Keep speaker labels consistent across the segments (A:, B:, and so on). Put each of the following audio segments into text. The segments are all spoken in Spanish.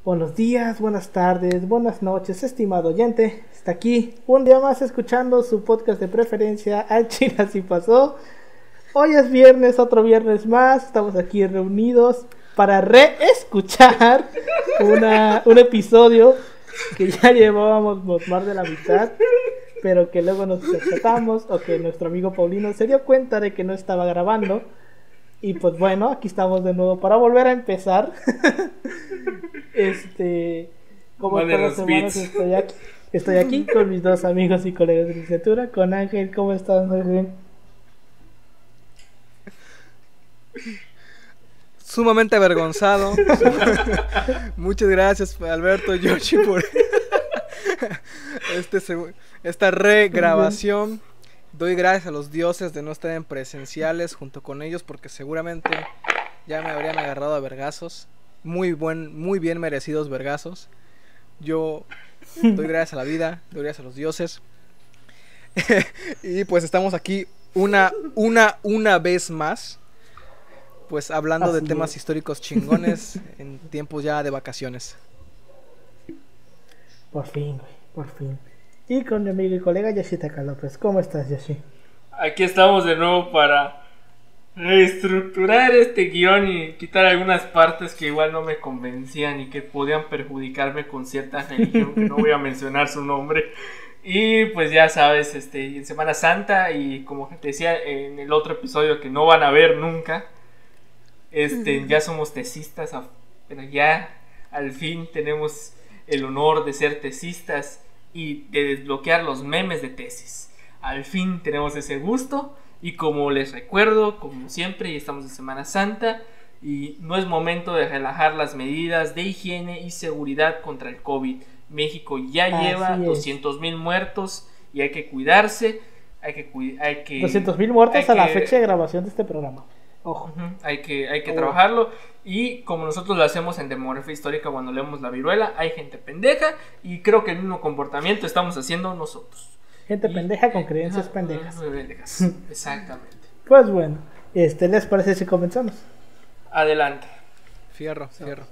A: Buenos días, buenas tardes, buenas noches, estimado oyente. Está aquí un día más escuchando su podcast de preferencia, Al Chile Así Pasó. Hoy es viernes, otro viernes más. Estamos aquí reunidos para reescuchar un episodio que ya llevábamos más de la mitad, pero que luego nos percatamos o que nuestro amigo Paulino se dio cuenta de que no estaba grabando. Y pues bueno, aquí estamos de nuevo para volver a empezar. Como todas las semanas estoy aquí con mis dos amigos y colegas de licenciatura, con Ángel. ¿Cómo estás, Ángel?
B: Sumamente avergonzado. Muchas gracias, Alberto, Yoshi, por esta regrabación. Doy gracias a los dioses de no estar en presenciales junto con ellos, porque seguramente ya me habrían agarrado a vergazos. Muy bien merecidos vergazos. Yo doy gracias a la vida, doy gracias a los dioses. Y pues estamos aquí una vez más, pues hablando de temas históricos chingones en tiempos ya de vacaciones.
A: Por fin, güey, por fin. Y con mi amigo y colega Yoshitaka López. ¿Cómo estás, Yoshi?
C: Aquí estamos de nuevo para reestructurar este guión y quitar algunas partes que igual no me convencían y que podían perjudicarme con cierta religión que no voy a mencionar su nombre. Y pues ya sabes, en Semana Santa, y como te decía en el otro episodio que no van a ver nunca, ya somos tesistas, pero ya al fin tenemos el honor de ser tesistas y de desbloquear los memes de tesis. Al fin tenemos ese gusto. Y como les recuerdo, como siempre, ya estamos en Semana Santa y no es momento de relajar las medidas de higiene y seguridad contra el COVID. México ya lleva 200,000 muertos y hay que cuidarse. Hay que
A: 200,000 muertos a la fecha de grabación de este programa. Ojo.
C: Hay que trabajarlo. Y como nosotros lo hacemos en Demografía Histórica cuando leemos la viruela, hay gente pendeja y creo que el mismo comportamiento estamos haciendo nosotros.
A: Gente pendeja con creencias pendejas.
C: Exactamente.
A: Pues bueno, ¿les parece si comenzamos?
C: Adelante.
B: Fierro.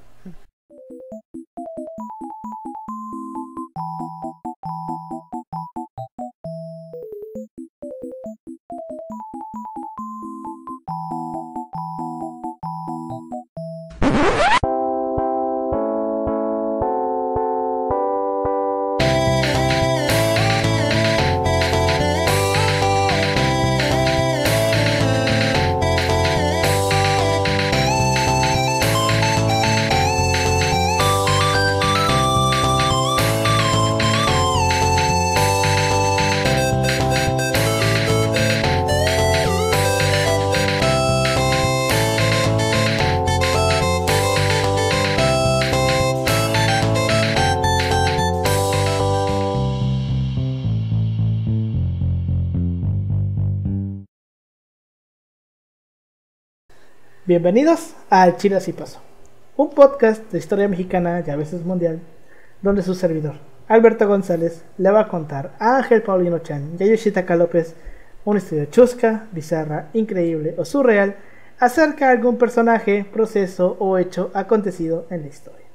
A: Bienvenidos a Al Chile Así Pasó, un podcast de historia mexicana y a veces mundial, donde su servidor, Alberto González, le va a contar a Ángel Paulino Chan y a Yoshitaka López una historia chusca, bizarra, increíble o surreal acerca de algún personaje, proceso o hecho acontecido en la historia.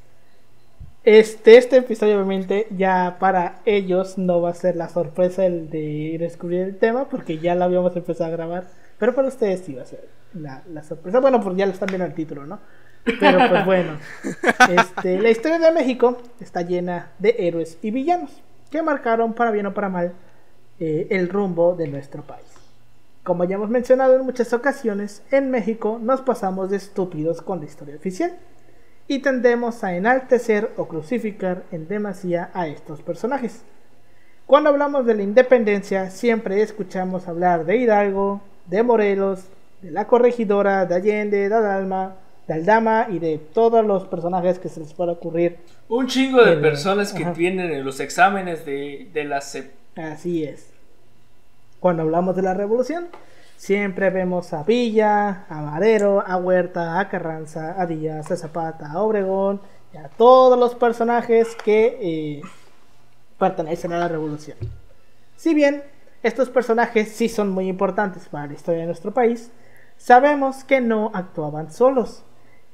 A: Este episodio obviamente ya para ellos no va a ser la sorpresa el de descubrir el tema, porque ya lo habíamos empezado a grabar, pero para ustedes sí va a ser la sorpresa. Bueno, pues ya lo están viendo el título, ¿no? Pero pues bueno, la historia de México está llena de héroes y villanos que marcaron para bien o para mal el rumbo de nuestro país. Como ya hemos mencionado en muchas ocasiones, en México nos pasamos de estúpidos con la historia oficial y tendemos a enaltecer o crucificar en demasía a estos personajes. Cuando hablamos de la independencia, siempre escuchamos hablar de Hidalgo, de Morelos, de la Corregidora, de Allende, de Aldama y de todos los personajes que se les pueda ocurrir.
C: Un chingo de personas que vienen en los exámenes de la SEP.
A: Así es. Cuando hablamos de la revolución, siempre vemos a Villa, a Madero, a Huerta, a Carranza, a Díaz, a Zapata, a Obregón y a todos los personajes que pertenecen a la revolución. Si bien estos personajes sí son muy importantes para la historia de nuestro país, sabemos que no actuaban solos.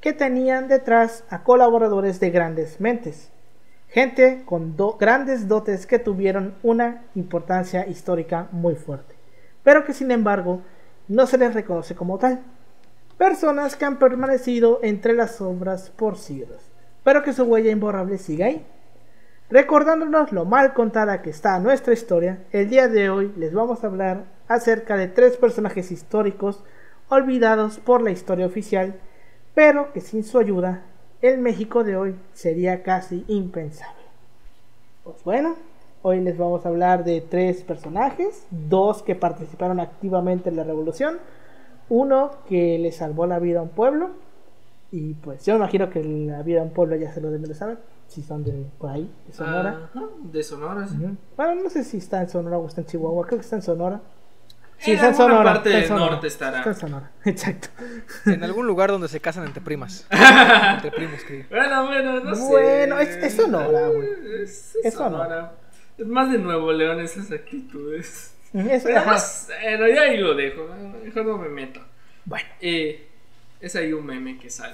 A: que tenían detrás a colaboradores de grandes mentes, gente con grandes dotes que tuvieron una importancia histórica muy fuerte, pero que sin embargo no se les reconoce como tal. Personas que han permanecido entre las sombras por siglos, pero que su huella imborrable sigue ahí. Recordándonos lo mal contada que está nuestra historia, el día de hoy les vamos a hablar acerca de 3 personajes históricos olvidados por la historia oficial, pero que sin su ayuda, el México de hoy sería casi impensable. Pues bueno, hoy les vamos a hablar de 3 personajes, 2 que participaron activamente en la revolución, uno que le salvó la vida a un pueblo, y pues yo me imagino que la vida a un pueblo ya se lo deben de saber, si son de por ahí, de Sonora.
C: De Sonora, sí.
A: Bueno, no sé si está en Sonora o está en Chihuahua, creo que está en Sonora. Sí,
C: En
A: está en
C: alguna
A: Sonora.
C: parte
A: está en
C: del
A: Sonora,
C: norte estará.
A: Está en Sonora, exacto.
B: En algún lugar donde se casan entre primas. Entre primos, que
C: Bueno, no sé.
A: Bueno, es Sonora, güey.
C: Es
A: Es
C: Sonora. Es más de Nuevo León esas actitudes.
A: Es,
C: Pero
A: ajá.
C: bueno, ya ahí lo dejo. Mejor no me meto.
A: Bueno.
C: Es ahí un meme que sale.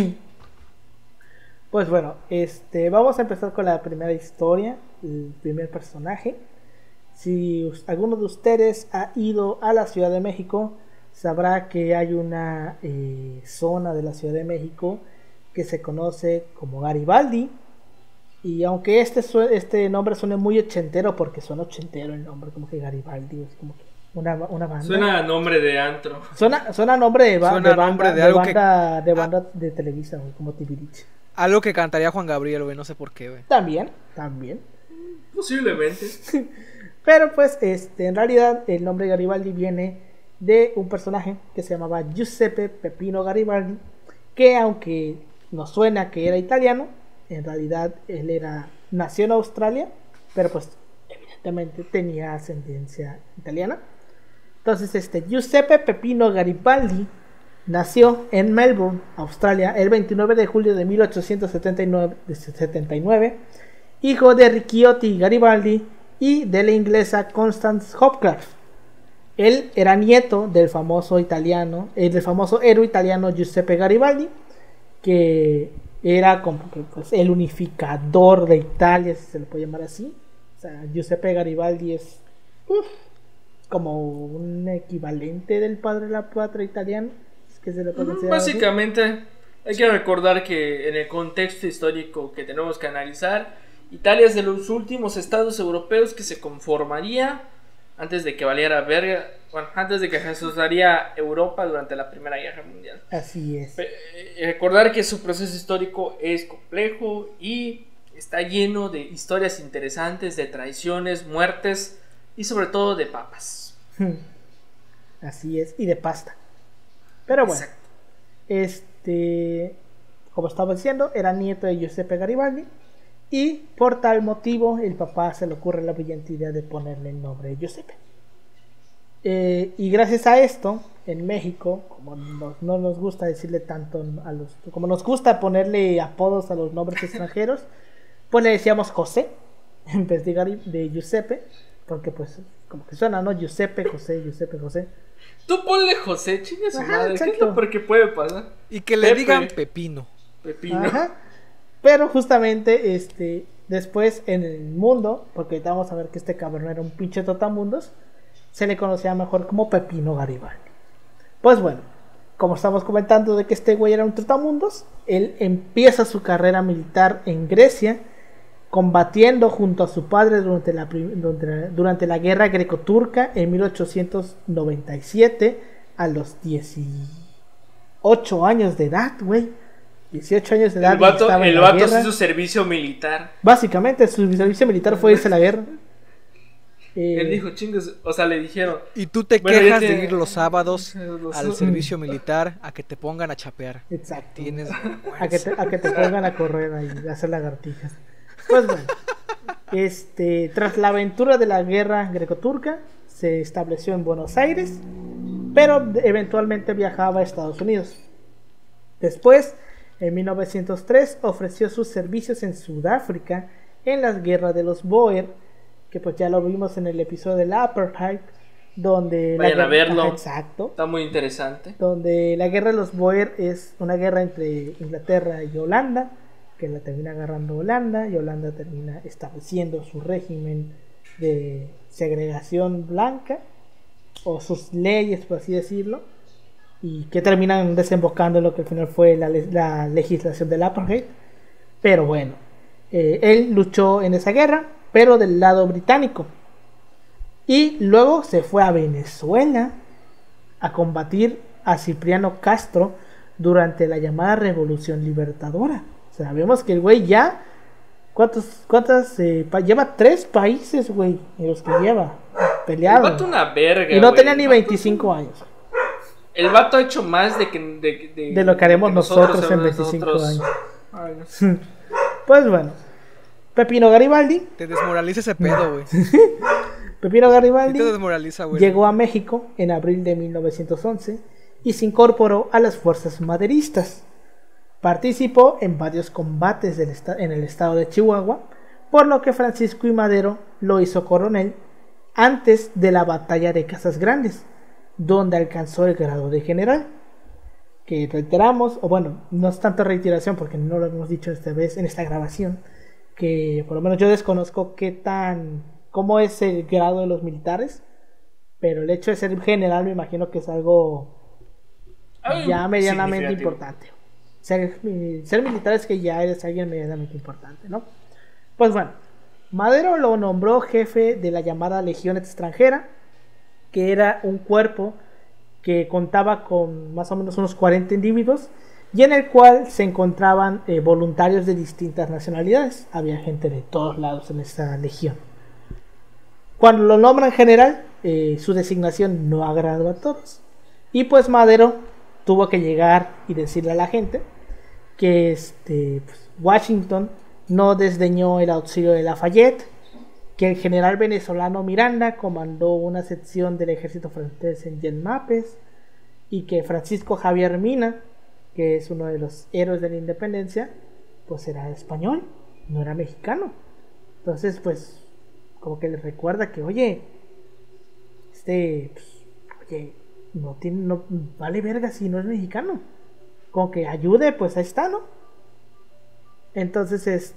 A: Pues bueno, vamos a empezar con la primera historia, el primer personaje. Si alguno de ustedes ha ido a la Ciudad de México, sabrá que hay una zona de la Ciudad de México que se conoce como Garibaldi. Y aunque este nombre suene muy ochentero, porque suena ochentero el nombre, como que Garibaldi es como que una banda.
C: Suena a nombre de antro.
A: Suena nombre de
B: Suena nombre de algo
A: banda de Televisa, güey, como Timbiriche.
B: algo que cantaría Juan Gabriel, güey, no sé por qué, güey.
A: También.
C: Posiblemente.
A: Pero pues en realidad el nombre Garibaldi viene de un personaje que se llamaba Giuseppe Peppino Garibaldi, que aunque nos suena que era italiano, en realidad él nació en Australia, pero pues evidentemente tenía ascendencia italiana. Entonces Giuseppe Peppino Garibaldi nació en Melbourne, Australia, el 29 de julio de 1879, hijo de Ricciotti Garibaldi y de la inglesa Constance Hopcroft. Él era nieto del famoso héroe italiano Giuseppe Garibaldi, que era como que, pues, el unificador de Italia, si se le puede llamar así. O sea, Giuseppe Garibaldi es como un equivalente del padre de la patria italiano, que se le puede considerar así.
C: Básicamente, hay que recordar que en el contexto histórico que tenemos que analizar, Italia es de los últimos estados europeos que se conformaría antes de que valiera verga, bueno, antes de que se asociaría Europa durante la Primera Guerra Mundial.
A: Así es.
C: Recordar que su proceso histórico es complejo y está lleno de historias interesantes, de traiciones, muertes y sobre todo de papas.
A: Así es, y de pasta. Pero bueno,
C: exacto.
A: Como estaba diciendo, era nieto de Giuseppe Garibaldi. Y por tal motivo el papá se le ocurre la brillante idea de ponerle el nombre de Giuseppe. Y gracias a esto, en México, como no nos gusta decirle tanto como nos gusta ponerle apodos a los nombres extranjeros, pues le decíamos José en vez de Giuseppe, porque pues como que suena, ¿no? Giuseppe, José.
C: Tú ponle José, chinga su madre, ¿qué es
A: exacto.
C: lo peor que puede pasar?
B: Y que le digan Pepino.
A: Ajá. Pero justamente después en el mundo, porque ahorita vamos a ver que este cabrón era un pinche totamundos, se le conocía mejor como Peppino Garibaldi. Pues bueno, como estamos comentando de que este güey era un trotamundos, él empieza su carrera militar en Grecia, combatiendo junto a su padre durante la guerra greco-turca en 1897 a los 18 años de edad, güey. 18 años de edad.
C: El vato hizo su servicio militar.
A: Básicamente, su servicio militar fue irse a la guerra.
C: Él dijo, chingas, o sea, le dijeron.
B: Y tú te quejas de ir los sábados al servicio militar a que te pongan a chapear.
A: Exacto.
B: Tienes
A: a que te pongan a correr ahí, a hacer lagartijas. Pues bueno, tras la aventura de la guerra greco-turca, se estableció en Buenos Aires, pero eventualmente viajaba a Estados Unidos. Después, en 1903, ofreció sus servicios en Sudáfrica en las guerras de los Boer, que pues ya lo vimos en el episodio del Apartheid, donde
C: Vayan a verlo.
A: Ajá, exacto.
C: Está muy interesante.
A: Donde la guerra de los Boer es una guerra entre Inglaterra y Holanda, que la termina agarrando Holanda, y Holanda termina estableciendo su régimen de segregación blanca, o sus leyes, por así decirlo, y que terminan desembocando en lo que al final fue la legislación del apartheid. Pero bueno, él luchó en esa guerra, pero del lado británico, y luego se fue a Venezuela a combatir a Cipriano Castro durante la llamada Revolución Libertadora. O sea, vemos que el güey ya lleva 3 países, güey, en los que lleva peleado.
C: El vato una verga,
A: y no
C: güey.
A: tenía ni 25 años.
C: El vato ha hecho más de
A: lo que haremos nosotros en 25 años.
C: Ay, no.
A: Pues bueno, Pepino Garibaldi.
B: Te desmoraliza ese pedo, güey.
A: Pepino Garibaldi
B: te desmoraliza, güey.
A: llegó a México en abril de 1911 y se incorporó a las fuerzas maderistas. Participó en varios combates en el estado de Chihuahua, por lo que Francisco I. Madero lo hizo coronel antes de la batalla de Casas Grandes, donde alcanzó el grado de general. Que reiteramos, o bueno, no es tanto reiteración porque no lo hemos dicho esta vez en esta grabación, que por lo menos yo desconozco cómo es el grado de los militares, pero el hecho de ser general me imagino que es algo ya medianamente importante. Ser militar es que ya eres alguien medianamente importante, ¿no? Pues bueno, Madero lo nombró jefe de la llamada Legión Extranjera, que era un cuerpo que contaba con más o menos unos 40 individuos, y en el cual se encontraban voluntarios de distintas nacionalidades. Había gente de todos lados en esta legión. Cuando lo nombran general, su designación no agradó a todos, y pues Madero tuvo que llegar y decirle a la gente que pues, Washington no desdeñó el auxilio de Lafayette, que el general venezolano Miranda comandó una sección del ejército francés en Yelmapes, y que Francisco Javier Mina, que es uno de los héroes de la independencia, pues era español, no era mexicano. Entonces pues como que les recuerda que oye, no vale verga si no es mexicano, como que ayude, pues ahí está, ¿no? Entonces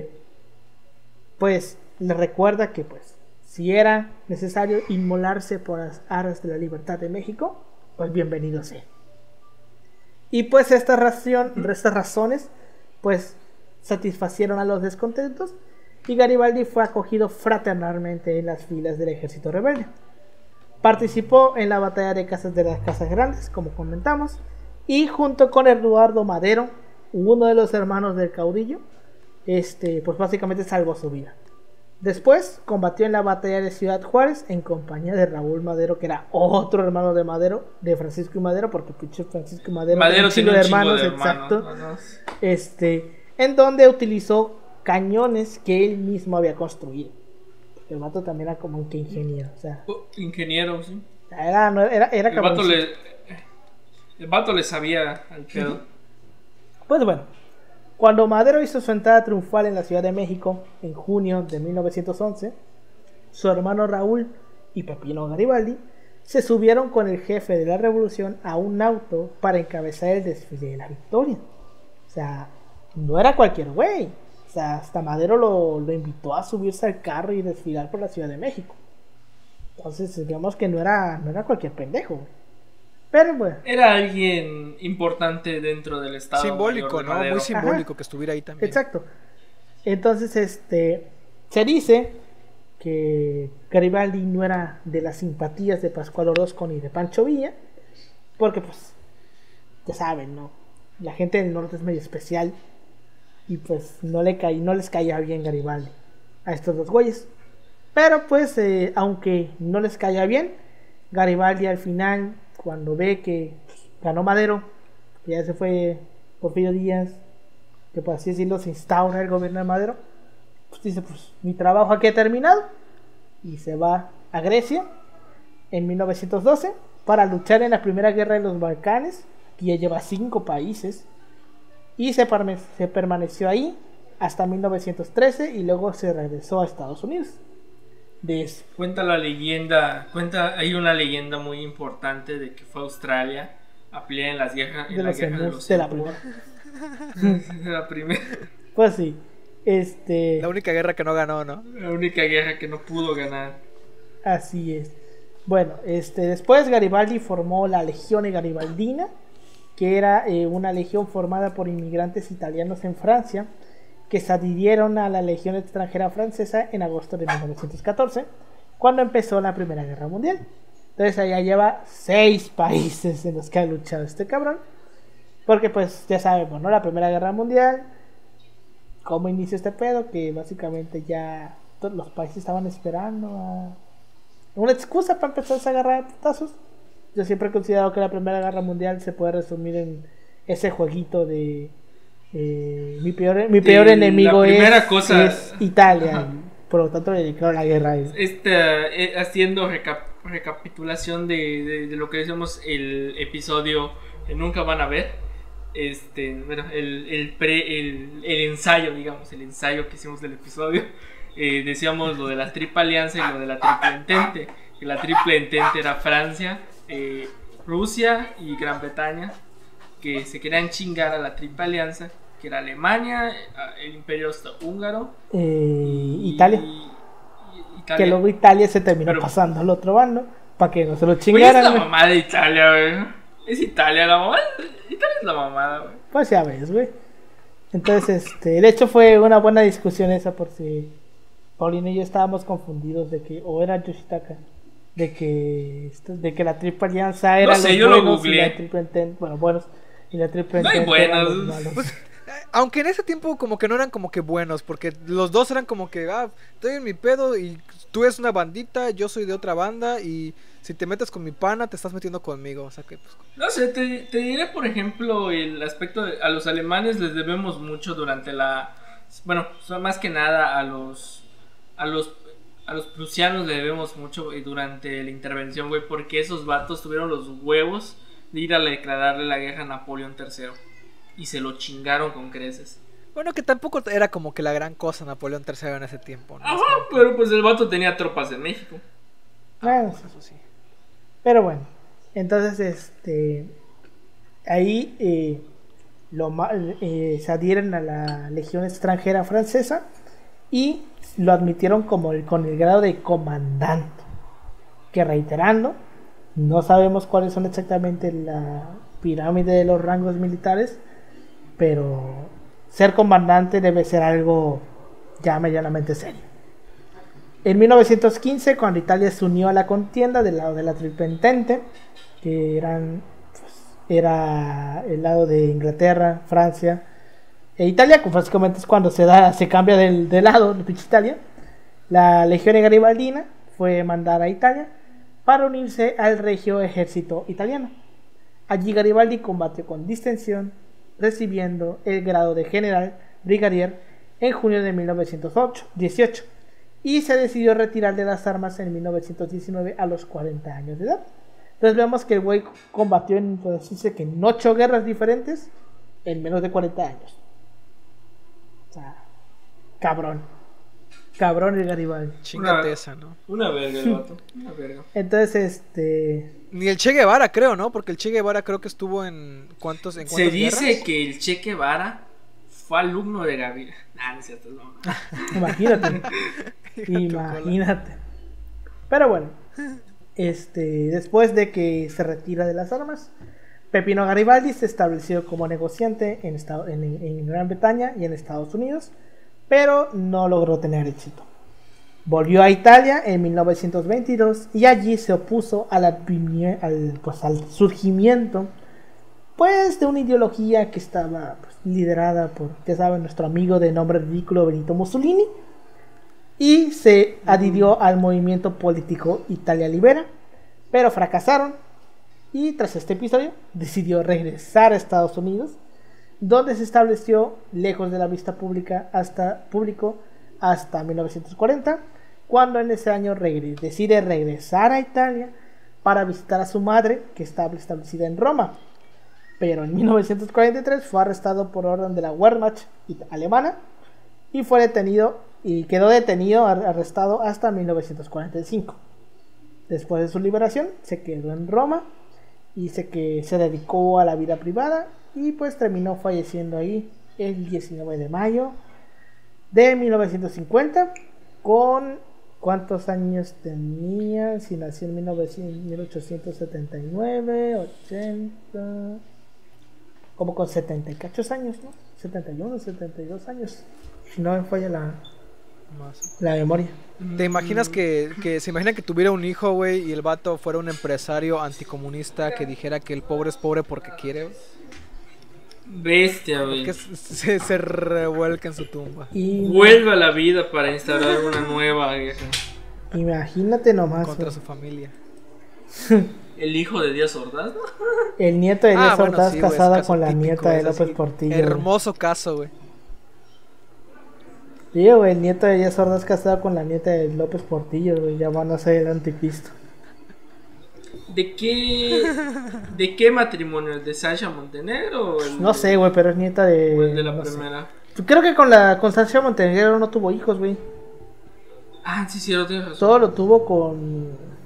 A: pues le recuerda que pues si era necesario inmolarse por las aras de la libertad de México, pues bienvenido sea. Y pues estas razones pues satisfacieron a los descontentos, y Garibaldi fue acogido fraternalmente en las filas del ejército rebelde. Participó en la batalla de las Casas Grandes, como comentamos, y junto con Eduardo Madero, uno de los hermanos del caudillo, pues básicamente salvó su vida. Después combatió en la batalla de Ciudad Juárez en compañía de Raúl Madero, que era otro hermano de Madero, de Francisco y Madero, porque pinche Francisco y Madero
C: tiene un chingo de hermanos,
A: exacto. En donde utilizó cañones que él mismo había construido. Porque el vato también era como un que ingeniero, o sea.
C: Ingeniero, sí.
A: Era
C: el vato le sabía al pedo.
A: Pues bueno, cuando Madero hizo su entrada triunfal en la Ciudad de México en junio de 1911, su hermano Raúl y Pepino Garibaldi se subieron con el jefe de la revolución a un auto para encabezar el desfile de la victoria. O sea, no era cualquier güey. O sea, hasta Madero lo invitó a subirse al carro y desfilar por la Ciudad de México. Entonces, digamos que no era cualquier pendejo, güey. Pero bueno.
C: Era alguien importante dentro del estado.
B: Simbólico, ¿no? Muy simbólico. Ajá. Que estuviera ahí también.
A: Exacto. Entonces, se dice que Garibaldi no era de las simpatías de Pascual Orozco ni de Pancho Villa, porque pues, ya saben, ¿no? La gente del norte es medio especial, y pues no les caía bien Garibaldi a estos dos güeyes. Pero pues, aunque no les caía bien, Garibaldi al final, cuando ve que ganó Madero, que ya se fue Porfirio Díaz, que por así decirlo se instaura el gobierno de Madero, pues dice, pues mi trabajo aquí ha terminado, y se va a Grecia en 1912 para luchar en la primera guerra de los Balcanes, que ya lleva 5 países, y se permaneció ahí hasta 1913, y luego se regresó a Estados Unidos. de eso.
C: Hay una leyenda muy importante de que fue a Australia a pelear en las guerras
A: De los emus, de la primera.
C: De la primera.
A: Pues sí.
B: La única guerra que no ganó, ¿no?
C: La única guerra que no pudo ganar.
A: Así es. Bueno, después Garibaldi formó la Legione Garibaldina, que era una legión formada por inmigrantes italianos en Francia, que se adhirieron a la Legión Extranjera Francesa en agosto de 1914, cuando empezó la Primera Guerra Mundial. Entonces allá lleva 6 países en los que ha luchado este cabrón, porque pues ya sabemos, ¿no? La Primera Guerra Mundial, ¿cómo inició este pedo? Que básicamente ya todos los países estaban esperando a una excusa para empezar esa guerra de putazos. Yo siempre he considerado que la Primera Guerra Mundial se puede resumir en ese jueguito de mi peor enemigo es Italia. Por lo tanto le declaro la guerra.
C: Haciendo recapitulación de lo que decíamos el episodio que nunca van a ver. Bueno, el ensayo, digamos, el ensayo que hicimos del episodio. Decíamos lo de la Triple Alianza y lo de la Triple Entente. Que la Triple Entente era Francia, Rusia y Gran Bretaña, que se querían chingar a la Triple Alianza, que era Alemania, el Imperio Austrohúngaro,
A: Italia.
C: Italia.
A: Que luego Italia se terminó pasando al otro bando para que no se lo chingaran.
C: Es la mamada de Italia, güey. Es Italia la mamada. Italia es la mamada, güey.
A: Pues ya ves, güey. Entonces, de hecho fue una buena discusión esa, por si Paulino y yo estábamos confundidos de que, o era Yoshitaka, de que la Triple Alianza era
C: no sé,
A: los
C: buenos
A: y la Triple Entente, buenos, y la Triple Entente
C: no hay buenos.
A: Los malos.
B: Pues, aunque en ese tiempo como que no eran como que buenos, porque los dos eran como que, estoy en mi pedo y tú eres una bandita, yo soy de otra banda y si te metes con mi pana te estás metiendo conmigo, o sea que pues...
C: No sé, te diré por ejemplo el aspecto a los alemanes les debemos mucho durante bueno, más que nada a los prusianos le debemos mucho durante la intervención, güey, porque esos vatos tuvieron los huevos de ir a declararle la guerra a Napoleón III y se lo chingaron con creces.
B: Bueno, que tampoco era como que la gran cosa Napoleón III en ese tiempo, ¿no?
C: Ajá, pero pues el vato tenía tropas en México.
A: Bueno,
B: eso sí.
A: Pero bueno, entonces ahí se adhieren a la Legión Extranjera Francesa y lo admitieron con el grado de comandante, que reiterando, no sabemos cuáles son exactamente la pirámide de los rangos militares, pero ser comandante debe ser algo ya medianamente serio. En 1915, cuando Italia se unió a la contienda del lado de la Triple Entente, que era el lado de Inglaterra, Francia e Italia, básicamente es cuando se cambia de lado de pinche Italia, la Legione Garibaldina fue mandada a Italia para unirse al Regio Ejército Italiano. Allí Garibaldi combatió con distinción, recibiendo el grado de general brigadier en junio de 1918 y se decidió retirar de las armas en 1919 a los 40 años de edad. Entonces vemos que el güey combatió en 8 guerras diferentes en menos de 40 años. O sea, cabrón el Garibaldi.
B: Chingate esa, ¿no?
C: Una verga el vato, una verga.
A: Entonces,
B: Ni el Che Guevara, creo, ¿no? Porque el Che Guevara creo que estuvo en cuántas
C: Se dice
B: guerras?
C: que el Che Guevara fue alumno de Gabriel. No es cierto, no.
A: Imagínate. Pero bueno, después de que se retira de las armas, Peppino Garibaldi se estableció como negociante en Gran Bretaña y en Estados Unidos, pero no logró tener éxito. Volvió a Italia en 1922 y allí se opuso al surgimiento de una ideología que estaba liderada por, ya saben, nuestro amigo de nombre ridículo Benito Mussolini, y se adhirió al movimiento político Italia Libera, pero fracasaron y tras este episodio decidió regresar a Estados Unidos, donde se estableció lejos de la vista pública hasta 1940, cuando en ese año decide regresar a Italia para visitar a su madre, que estaba establecida en Roma. Pero en 1943 fue arrestado por orden de la Wehrmacht alemana y fue detenido y quedó detenido, arrestado hasta 1945. Después de su liberación, se quedó en Roma y que se dedicó a la vida privada y pues terminó falleciendo ahí el 19 de mayo de 1950 con... ¿Cuántos años tenía? Si nació en 1879, 80... Como con 70 y cachos años, ¿no? 71, 72 años. Si no me falla la memoria.
B: ¿Te imaginas que se imagina que tuviera un hijo, güey, y el vato fuera un empresario anticomunista que dijera que el pobre es pobre porque quiere, güey?
C: Bestia, güey.
B: Que se revuelca en su tumba.
A: Y
C: vuelve a la vida para instaurar una nueva guerra.
A: Imagínate nomás.
B: Contra
A: güey.
B: su familia.
C: El hijo de Díaz Ordaz, ¿no?
A: El nieto de Díaz
B: bueno,
A: Ordaz
B: sí, güey,
A: casada
B: es
A: con la
B: caso
A: nieta
B: típico,
A: de
B: es
A: López
B: así,
A: Portillo.
B: Hermoso caso, güey.
A: Sí, güey, el nieto de Díaz Ordaz casada con la nieta de López Portillo, güey. Ya van a ser el anticristo.
C: ¿De qué matrimonio? ¿El de Sasha Montenegro? O el
A: No sé, güey, pero es nieta de...
C: o el de la
A: no sé.
C: primera.
A: Creo que con Sasha Montenegro no tuvo hijos, güey.
C: Ah, sí, lo tienes razón.
A: Todo lo tuvo con...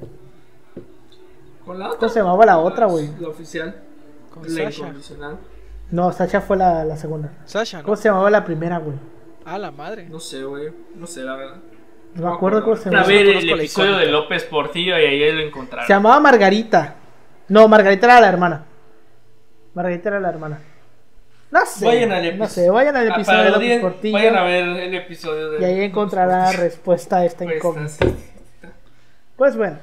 C: ¿Con la otra?
A: ¿Cómo se llamaba la otra, güey?
C: La oficial.
B: Con
C: La
B: Sasha.
C: incondicional.
A: No, Sasha fue la segunda.
B: Sasha, ¿no?
A: ¿Cómo se llamaba la primera, güey?
B: Ah, la madre.
C: No sé, güey. No sé, la verdad.
A: No me acuerdo cómo se
C: A
A: llamaba.
C: ver
B: No
C: el
B: conozco la
C: episodio
B: icónica.
C: de López Portillo y ahí lo
A: Se
C: encontraron.
A: llamaba Margarita. No, Margarita era la hermana. Margarita era la hermana. No sé.
C: Vayan al
A: no sé, vayan al episodio de López Portillo.
C: Vayan a ver el episodio de
A: Y ahí encontrará la respuesta a esta incógnita. Pues bueno,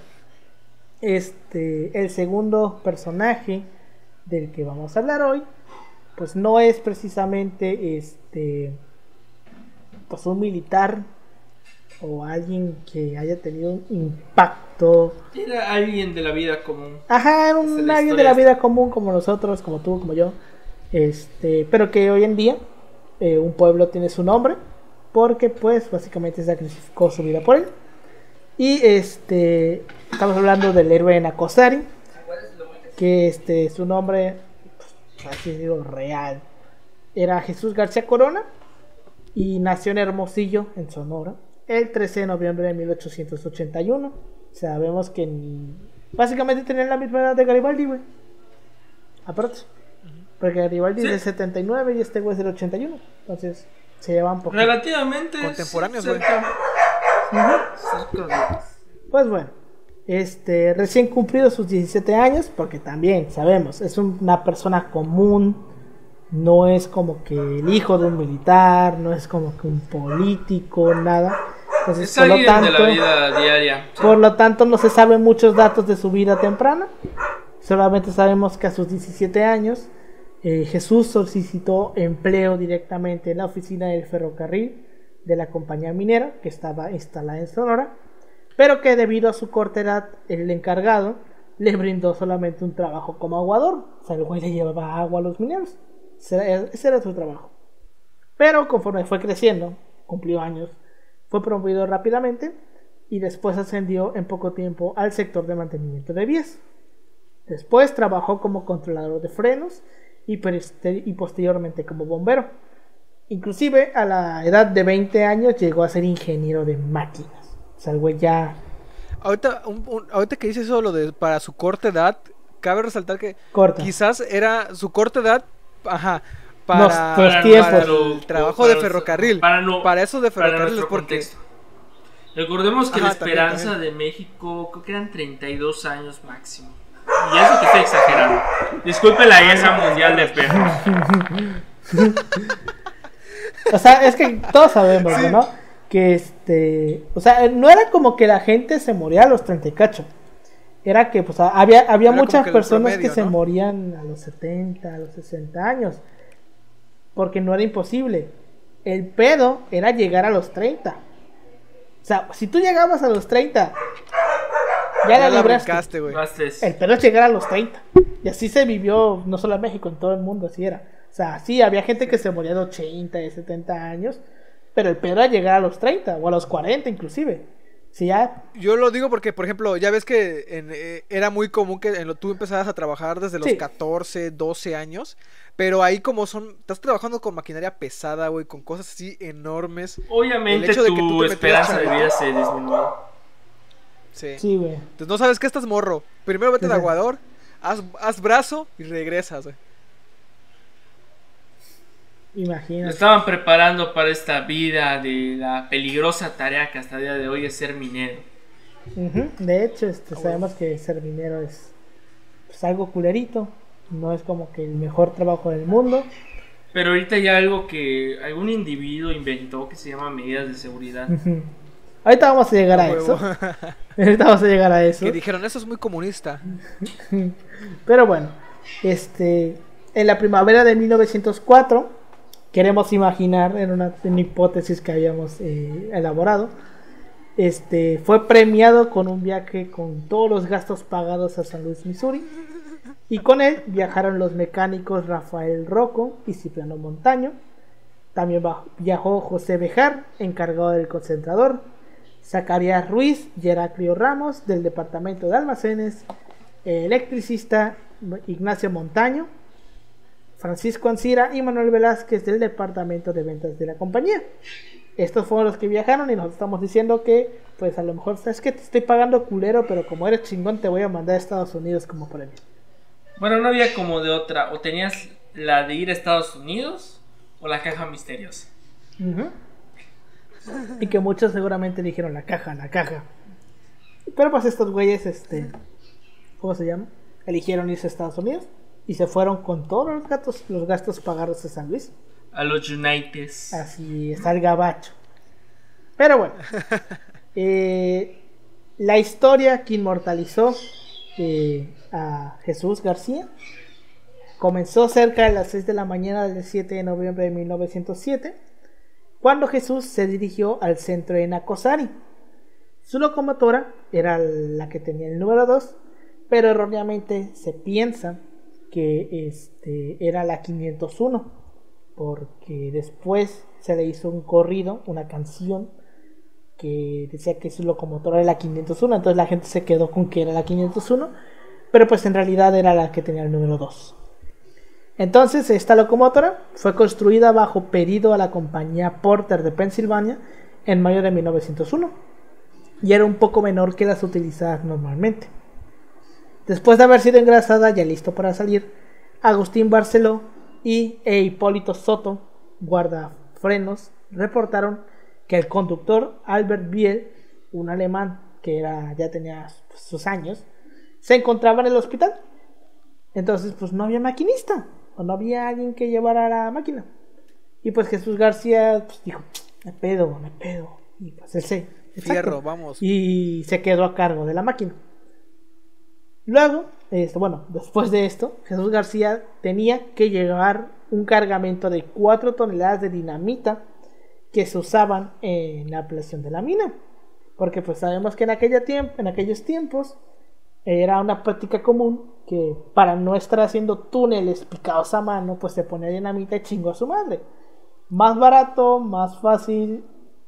A: el segundo personaje del que vamos a hablar hoy, pues no es precisamente pues un militar o alguien que haya tenido un impacto.
C: Era alguien de la vida común.
A: Ajá,
C: Esa es
A: un
C: la
A: alguien de
C: historia
A: la
C: esta.
A: vida común como nosotros, como tú, como yo. Pero que hoy en día un pueblo tiene su nombre porque pues básicamente sacrificó su vida por él. Y estamos hablando del héroe Nacosari, que su nombre, pues, así digo, real, era Jesús García Corona y nació en Hermosillo, en Sonora, el 13 de noviembre de 1881. Sabemos que básicamente tenían la misma edad de Garibaldi, güey. Aparte, porque Garibaldi
C: Sí.
A: es del 79 y este güey es del 81, entonces se llevan poco.
C: Relativamente
B: Contemporáneos, güey.
C: cerca de-
A: Pues bueno, recién cumplido sus 17 años, porque también sabemos, es una persona común, no es como que el hijo de un militar, no es como que un político, nada. Entonces,
C: Es alguien de la vida diaria. Sí.
A: por lo tanto, no se saben muchos datos de su vida temprana. Solamente sabemos que a sus 17 años, Jesús solicitó empleo directamente en la oficina del ferrocarril de la compañía minera que estaba instalada en Sonora, pero que debido a su corta edad, el encargado le brindó solamente un trabajo como aguador. O sea, el güey le llevaba agua a los mineros. Ese era su trabajo. Pero conforme fue creciendo, cumplió años, fue promovido rápidamente y después ascendió en poco tiempo al sector de mantenimiento de vías. Después trabajó como controlador de frenos y posteriormente como bombero. Inclusive a la edad de 20 años llegó a ser ingeniero de máquinas. O sea, el güey ya...
B: Ahorita que dices eso, lo de para su corta edad, cabe resaltar que
A: Corta.
B: quizás era su corta edad, ajá,
A: Nuestros tiempos.
B: para el trabajo de ferrocarril. Para eso de
C: para
B: ferrocarril es
C: nuestro
B: porque...
C: contexto. Recordemos que
B: Ajá,
C: la
B: también,
C: esperanza
B: también.
C: de México creo que eran 32 años máximo. Y eso que estoy exagerando. Disculpe la guerra mundial de perros.
A: O sea, es que todos sabemos, ¿no? Que o sea, no era como que la gente se moría a los 30 y cacho. Era que pues había
B: Era
A: muchas
B: como que el
A: personas
B: promedio,
A: que se
B: ¿no?
A: morían a los 70, a los 60 años. Porque no era imposible. El pedo era llegar a los 30. O sea, si tú llegabas a los 30, ya la libraste.
B: brincaste, güey.
A: El pedo es llegar a los 30. Y así se vivió, no solo en México, en todo el mundo, así era. O sea, sí, había gente que se moría de 80, de 70 años, pero el pedo era llegar a los 30 o a los 40 inclusive. Si ya...
B: Yo lo digo porque, por ejemplo, ya ves que era muy común que tú empezabas a trabajar desde los
A: Sí.
B: 14, 12 años, pero ahí como estás trabajando con maquinaria pesada, güey, con cosas así enormes.
C: Obviamente
B: El hecho de que tú
C: tu
B: te metieras
C: esperanza de
B: chavito.
C: vida se disminuye.
B: Sí.
A: Sí, güey.
B: Entonces no sabes que estás morro. Primero vete
A: Sí,
B: al
A: sí.
B: aguador, haz brazo y regresas, güey.
C: Lo
A: Imagínate.
C: estaban preparando para esta vida de la peligrosa tarea que hasta el día de hoy es ser minero.
A: Ujú. De hecho,
B: bueno.
A: sabemos que ser minero es pues, algo culerito. No es como que el mejor trabajo del mundo.
C: Pero ahorita hay algo que algún individuo inventó que se llama medidas de seguridad.
A: Ujú. Ahorita vamos a llegar a
B: huevo.
A: eso. Ahorita vamos a llegar a eso.
B: Que dijeron, eso es muy comunista.
A: Pero bueno, en la primavera de 1904, queremos imaginar en una hipótesis que habíamos elaborado, fue premiado con un viaje con todos los gastos pagados a San Luis, Missouri, y con él viajaron los mecánicos Rafael Rocco y Cipriano Montaño. También viajó José Bejar, encargado del concentrador, Zacarías Ruiz y Heraclio Ramos del departamento de almacenes, electricista Ignacio Montaño, Francisco Ancira y Manuel Velázquez del departamento de ventas de la compañía. Estos fueron los que viajaron y nos estamos diciendo que, pues a lo mejor, sabes que te estoy pagando culero, pero como eres chingón te voy a mandar a Estados Unidos como premio.
C: Bueno, no había como de otra. O tenías la de ir a Estados Unidos o la caja misteriosa.
A: Uh-huh. Y que muchos seguramente dijeron la caja. Pero pues estos güeyes, ¿cómo se llama? Eligieron irse a Estados Unidos y se fueron con todos los gastos pagados a San Luis.
C: A los Unites.
A: Así está el gabacho. Pero bueno, la historia que inmortalizó a Jesús García comenzó cerca de las 6 de la mañana del 7 de noviembre de 1907, cuando Jesús se dirigió al centro de Nacosari. Su locomotora era la que tenía el número 2, pero erróneamente se piensa que era la 501, porque después se le hizo un corrido, una canción que decía que su locomotora era la 501, entonces la gente se quedó con que era la 501, pero pues en realidad era la que tenía el número 2. Entonces esta locomotora fue construida bajo pedido a la compañía Porter de Pensilvania en mayo de 1901 y era un poco menor que las utilizadas normalmente. Después de haber sido engrasada ya listo para salir, Agustín Barceló y Hipólito Soto, guardafrenos, reportaron que el conductor Albert Biel, un alemán que ya tenía sus años, se encontraba en el hospital. Entonces pues no había maquinista, o no había alguien que llevara la máquina. Y pues Jesús García pues, dijo, me pedo. Y pues él
B: Fierro, vamos.
A: Y se quedó a cargo de la máquina. Luego, después de esto, Jesús García tenía que llevar un cargamento de 4 toneladas de dinamita que se usaban en la ampliación de la mina. Porque pues sabemos que en aquellos tiempos era una práctica común que para no estar haciendo túneles picados a mano, pues se ponía dinamita y chingó a su madre. Más barato, más fácil.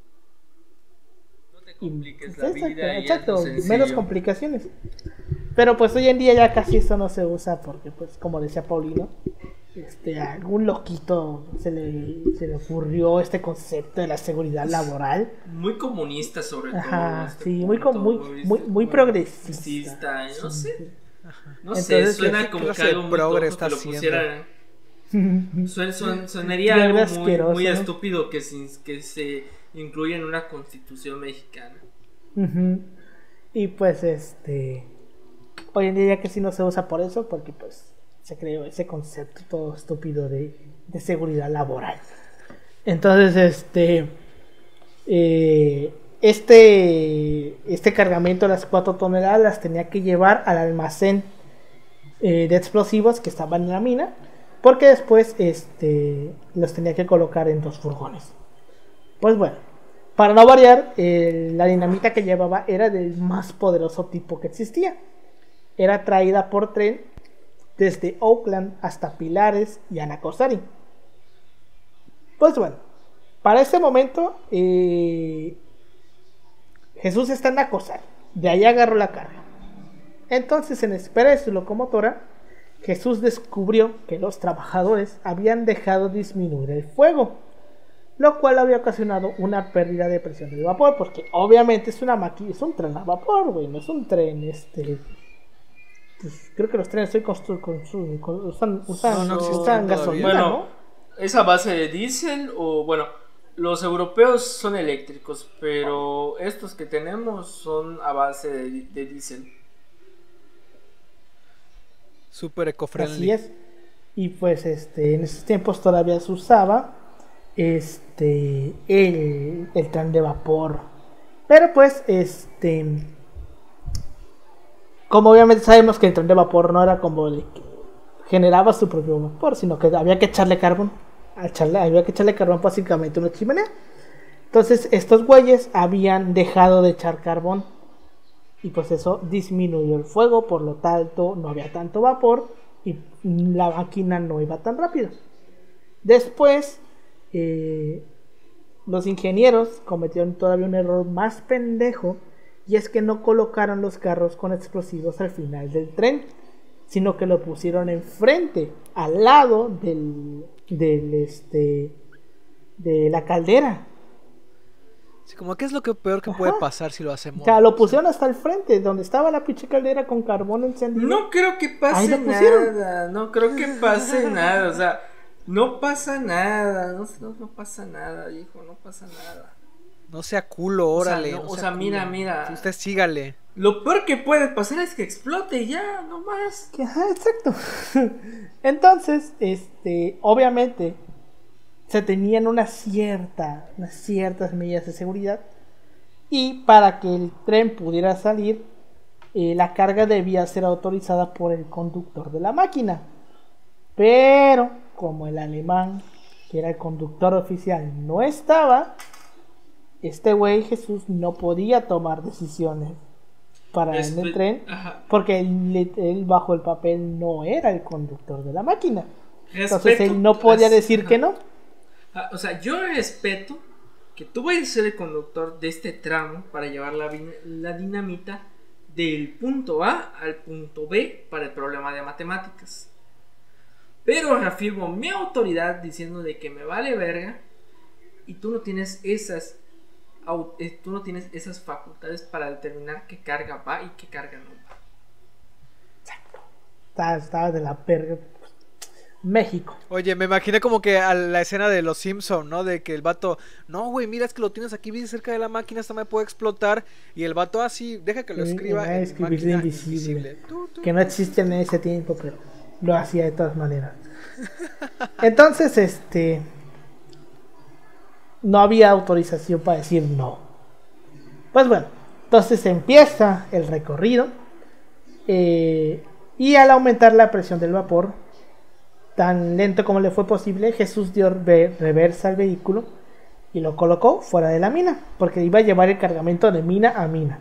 C: No te compliques la
A: Exacto,
C: vida.
A: exacto,
C: Y hazlo
A: menos
C: sencillo.
A: complicaciones. Pero pues hoy en día ya casi esto no se usa porque pues como decía Paulino, a algún loquito se le ocurrió este concepto de la seguridad laboral.
C: Muy comunista sobre todo.
A: Ajá,
C: este
A: sí,
C: punto,
A: muy progresista.
C: No
A: Sí.
C: sé. No
A: Entonces,
C: sé, suena
B: ¿qué
C: como que
B: clase de
C: algo muy
B: progre
C: tonto que lo
B: está
C: pusieran. Sonaría
A: Algo
C: algo
A: asqueroso,
C: muy
A: ¿no?
C: estúpido que se incluya en una constitución mexicana.
A: Ujú. Y pues hoy en día ya casi no se usa por eso, porque pues se creó ese concepto todo estúpido de seguridad laboral. Entonces este cargamento de las 4 toneladas las tenía que llevar al almacén de explosivos que estaban en la mina, porque después los tenía que colocar en 2 furgones. Pues bueno, para no variar, la dinamita que llevaba era del más poderoso tipo que existía. Era traída por tren desde Oakland hasta Pilares y Anacosari. Pues bueno, para ese momento Jesús Jesús está en Acosal, de ahí agarró la carga. Entonces, en espera de su locomotora, Jesús descubrió que los trabajadores habían dejado disminuir el fuego, lo cual había ocasionado una pérdida de presión del vapor, porque obviamente es una máquina, es un tren a vapor, güey, no es un tren, pues, creo que los trenes hoy usan gasolina,
C: bueno,
A: ¿no?
C: ¿es a base de diésel o bueno? Los europeos son eléctricos, pero estos que tenemos son a base de diésel.
B: Súper eco-friendly.
A: Así es. Y pues en esos tiempos todavía se usaba el tren de vapor. Pero pues como obviamente sabemos que el tren de vapor no era como el que generaba su propio vapor, sino que había que echarle carbón. Había que echarle carbón básicamente a una chimenea. Entonces estos güeyes habían dejado de echar carbón y pues eso disminuyó el fuego, por lo tanto no había tanto vapor y la máquina no iba tan rápido. Después los ingenieros cometieron todavía un error más pendejo, y es que no colocaron los carros con explosivos al final del tren, sino que lo pusieron enfrente, al lado de la caldera.
B: Sí, como que es lo que peor que puede pasar si lo hacemos.
A: O sea, lo pusieron hasta el frente, donde estaba la pinche caldera con carbón encendido.
C: No creo que
A: Ahí
C: pase
A: lo pusieron.
C: nada. No creo que pase nada. O sea, no pasa nada. No pasa nada, hijo. No pasa nada.
B: No sea culo, órale.
C: O sea, mira.
B: Usted sígale.
C: Lo peor que puede pasar es que explote y ya, no más.
A: Ajá, exacto. Entonces, obviamente se tenían unas ciertas medidas de seguridad, y para que el tren pudiera salir, la carga debía ser autorizada por el conductor de la máquina. Pero como el alemán, que era el conductor oficial, no estaba, este güey Jesús no podía tomar decisiones para en el tren, porque él bajo el papel no era el conductor de la máquina. Entonces él no podía decir que no.
C: O sea, yo respeto que tú vayas a ser el conductor de este tramo para llevar la dinamita del punto A al punto B para el problema de matemáticas. Pero reafirmo mi autoridad diciendo de que me vale verga y tú no tienes esas facultades para determinar qué carga va y qué carga no va.
A: Estaba de la verga. México.
B: Oye, me imaginé como que a la escena de Los Simpson, ¿no? De que el vato, no, güey, mira, es que lo tienes aquí bien cerca de la máquina, esta me puede explotar. Y el vato así, deja que lo escriba en máquina invisible.
A: Que no existe en ese tiempo, pero lo hacía de todas maneras. Entonces, no había autorización para decir no. Pues bueno, entonces empieza el recorrido, y al aumentar la presión del vapor tan lento como le fue posible, Jesús dio reversa al vehículo y lo colocó fuera de la mina, porque iba a llevar el cargamento de mina a mina,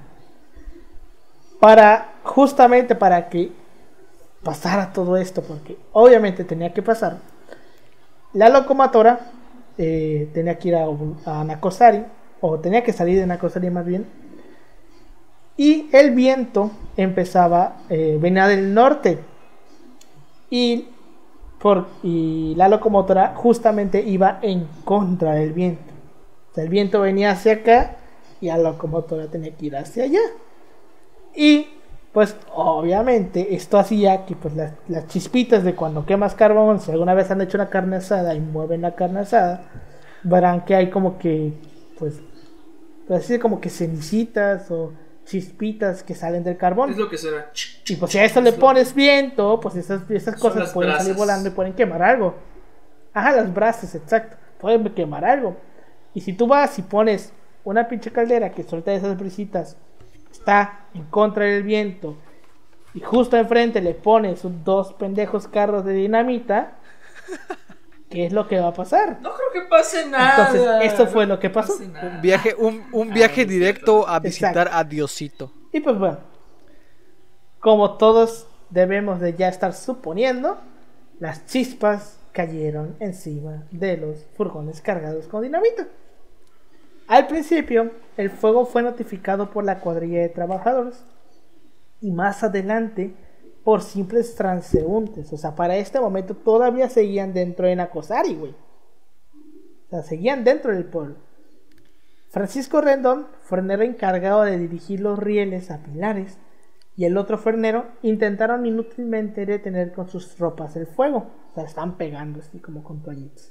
A: justamente para que pasara todo esto, porque obviamente tenía que pasar. La locomotora tenía que ir a Nacosari, o tenía que salir de Nacosari más bien, y el viento venía del norte, y la locomotora justamente iba en contra del viento. O sea, el viento venía hacia acá y la locomotora tenía que ir hacia allá. Y pues obviamente esto hacía que pues las chispitas de cuando quemas carbón, si alguna vez han hecho una carne asada y mueven la carne asada, verán que hay como que pues así como que cenicitas o chispitas que salen del carbón.
C: Es lo que suena.
A: Y pues si a eso le pones viento, pues esas cosas pueden salir volando y pueden quemar algo. Ajá, las brasas, exacto. Pueden quemar algo. Y si tú vas y pones una pinche caldera que suelta esas brisitas, está en contra del viento, y justo enfrente le pones dos pendejos carros de dinamita, ¿qué es lo que va a pasar?
C: No creo que pase nada.
A: Entonces, esto fue lo que pasó.
B: Un viaje directo a visitar a Diosito.
A: Y pues bueno, como todos debemos de ya estar suponiendo, las chispas cayeron encima de los furgones cargados con dinamita. Al principio, el fuego fue notificado por la cuadrilla de trabajadores y más adelante por simples transeúntes. O sea, para este momento todavía seguían dentro de Nacosari, güey. O sea, seguían dentro del pueblo. Francisco Rendón, fornero encargado de dirigir los rieles a Pilares, y el otro fornero intentaron inútilmente detener con sus tropas el fuego. O sea, están pegando así como con toallitas.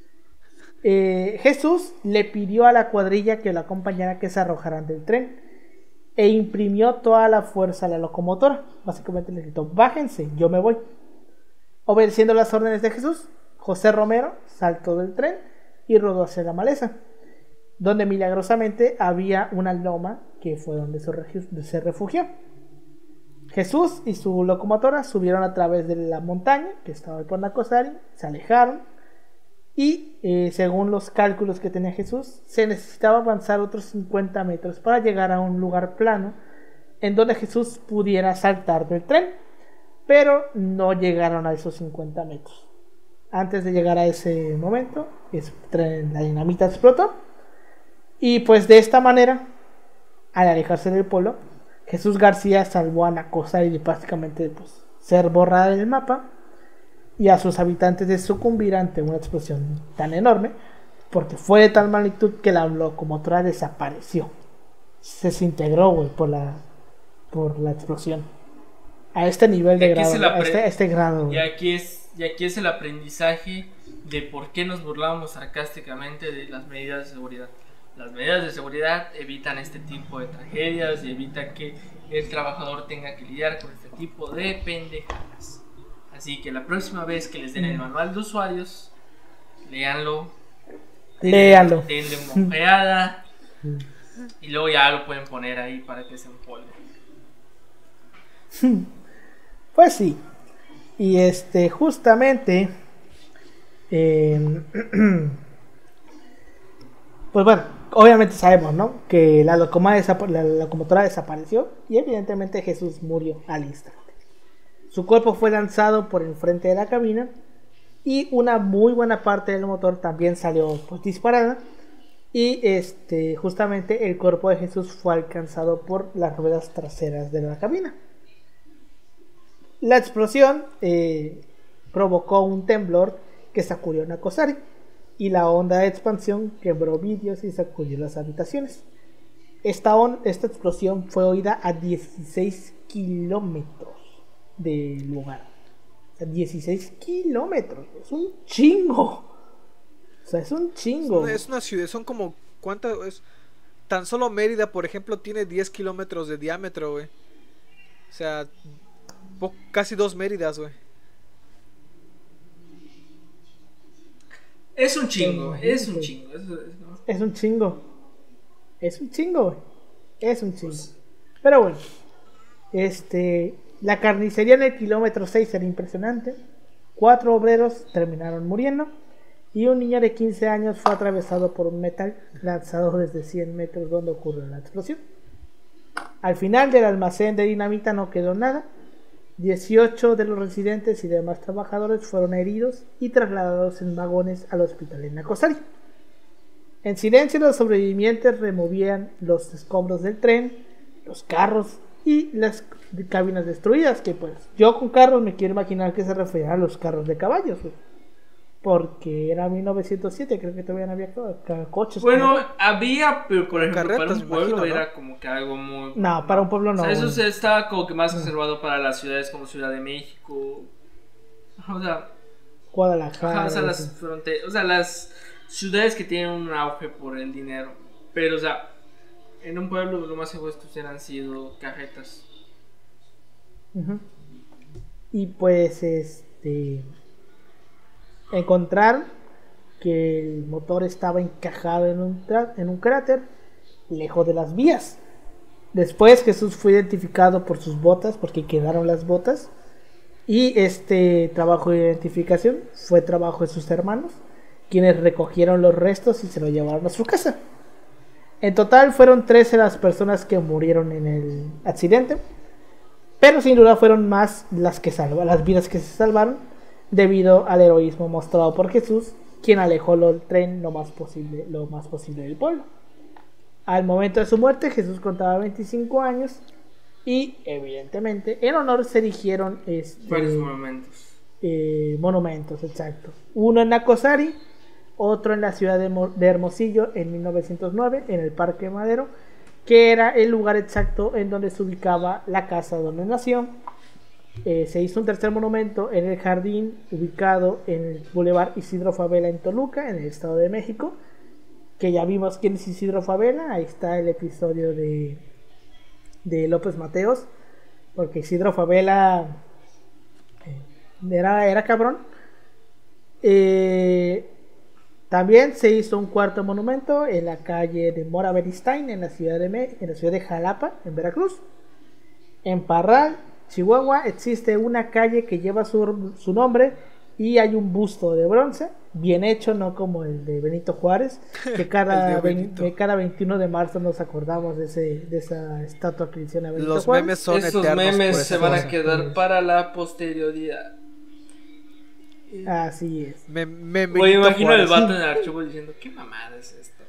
A: Jesús le pidió a la cuadrilla que lo acompañara, que se arrojaran del tren, e imprimió toda la fuerza a la locomotora. Básicamente le gritó: bájense, yo me voy. Obedeciendo las órdenes de Jesús, José Romero saltó del tren y rodó hacia la maleza, donde milagrosamente había una loma que fue donde se refugió. Jesús y su locomotora subieron a través de la montaña que estaba por Nacosari, se alejaron y según los cálculos que tenía Jesús, se necesitaba avanzar otros 50 metros para llegar a un lugar plano en donde Jesús pudiera saltar del tren, pero no llegaron a esos 50 metros. Antes de llegar a ese momento, la dinamita explotó y pues de esta manera, al alejarse del pueblo, Jesús García salvó a Nacosari de prácticamente pues, ser borrada del mapa y a sus habitantes de sucumbir ante una explosión tan enorme, porque fue de tal magnitud que la locomotora desapareció. Se desintegró, güey, por la explosión. A este nivel de grado, a este grado.
C: Y aquí es el aprendizaje de por qué nos burlábamos sarcásticamente de las medidas de seguridad. Las medidas de seguridad evitan este tipo de tragedias y evitan que el trabajador tenga que lidiar con este tipo de pendejadas. Así que la próxima vez que les den el manual de usuarios, léanlo, denle una ojeada y luego ya lo pueden poner ahí para que se empolve.
A: Pues sí. Y justamente pues bueno, obviamente sabemos, ¿no?, que la locomotora desapareció y evidentemente Jesús murió al instante. Su cuerpo fue lanzado por el frente de la cabina y una muy buena parte del motor también salió pues disparada, y justamente el cuerpo de Jesús fue alcanzado por las ruedas traseras de la cabina. La explosión provocó un temblor que sacudió Nacosari, y la onda de expansión quebró vidrios y sacudió las habitaciones. Esta explosión fue oída a 16 kilómetros del lugar. O sea, 16 kilómetros. Es un chingo. O sea, es un chingo.
B: Es una ciudad, son como... ¿Cuántas? Tan solo Mérida, por ejemplo, tiene 10 kilómetros de diámetro, güey. O sea, casi 2 Méridas, güey.
C: Es un chingo, es un chingo.
A: Es un chingo. Es un chingo, güey. Es un chingo. Pero bueno, la carnicería en el kilómetro 6 era impresionante. 4 obreros terminaron muriendo y un niño de 15 años fue atravesado por un metal lanzado desde 100 metros donde ocurrió la explosión. Al final del almacén de dinamita no quedó nada. 18 de los residentes y demás trabajadores fueron heridos y trasladados en vagones al hospital en Nacosari. En silencio, los sobrevivientes removían los escombros del tren, los carros y las cabinas destruidas, que pues yo con carros me quiero imaginar que se referían a los carros de caballos, güey, porque era 1907, creo que todavía no había coches.
C: Bueno, había, pero por ejemplo
B: carretas,
C: para un pueblo
B: imagino, ¿no?
C: Era como que algo muy...
A: No, para un pueblo no.
C: O sea, eso
A: güey.
C: estaba como que más reservado para las ciudades como Ciudad de México. O sea,
A: Guadalajara.
C: o sea, las fronteras, o sea, las ciudades que tienen un auge por el dinero. Pero, o sea, en un pueblo lo más seguro han sido carretas.
A: Uh-huh. Y pues encontrar que el motor estaba encajado en un cráter lejos de las vías. Después Jesús fue identificado por sus botas, porque quedaron las botas, y este trabajo de identificación fue trabajo de sus hermanos, quienes recogieron los restos y se lo llevaron a su casa. En total fueron 13 las personas que murieron en el accidente, pero sin duda fueron más las vidas que se salvaron debido al heroísmo mostrado por Jesús, quien alejó el tren lo más posible del pueblo. Al momento de su muerte, Jesús contaba 25 años y, evidentemente, en honor se erigieron
C: varios monumentos.
A: Monumentos, exacto. Uno en Nacosari, otro en la ciudad de Hermosillo en 1909, en el Parque Madero, que era el lugar exacto en donde se ubicaba la casa donde nació. Se hizo un tercer monumento en el jardín ubicado en el Boulevard Isidro Fabela en Toluca, en el Estado de México, que ya vimos quién es Isidro Fabela. Ahí está el episodio de López Mateos, porque Isidro Fabela era cabrón. También se hizo un cuarto monumento en la calle de Mora Beristain, en la ciudad de Jalapa, en Veracruz. En Parral, Chihuahua, existe una calle que lleva su nombre y hay un busto de bronce, bien hecho, no como el de Benito Juárez, que cada 21 de marzo nos acordamos de esa estatua que hicieron a Benito
B: Los
A: Juárez.
B: memes son
C: Esos
B: eternos
C: memes
B: por
C: se
B: esa
C: van a
B: cosa.
C: quedar para la posterioridad.
A: Así es.
B: Me
C: Oye, imagino el
B: Juárez.
C: vato en el archivo diciendo, ¿qué mamada es esto?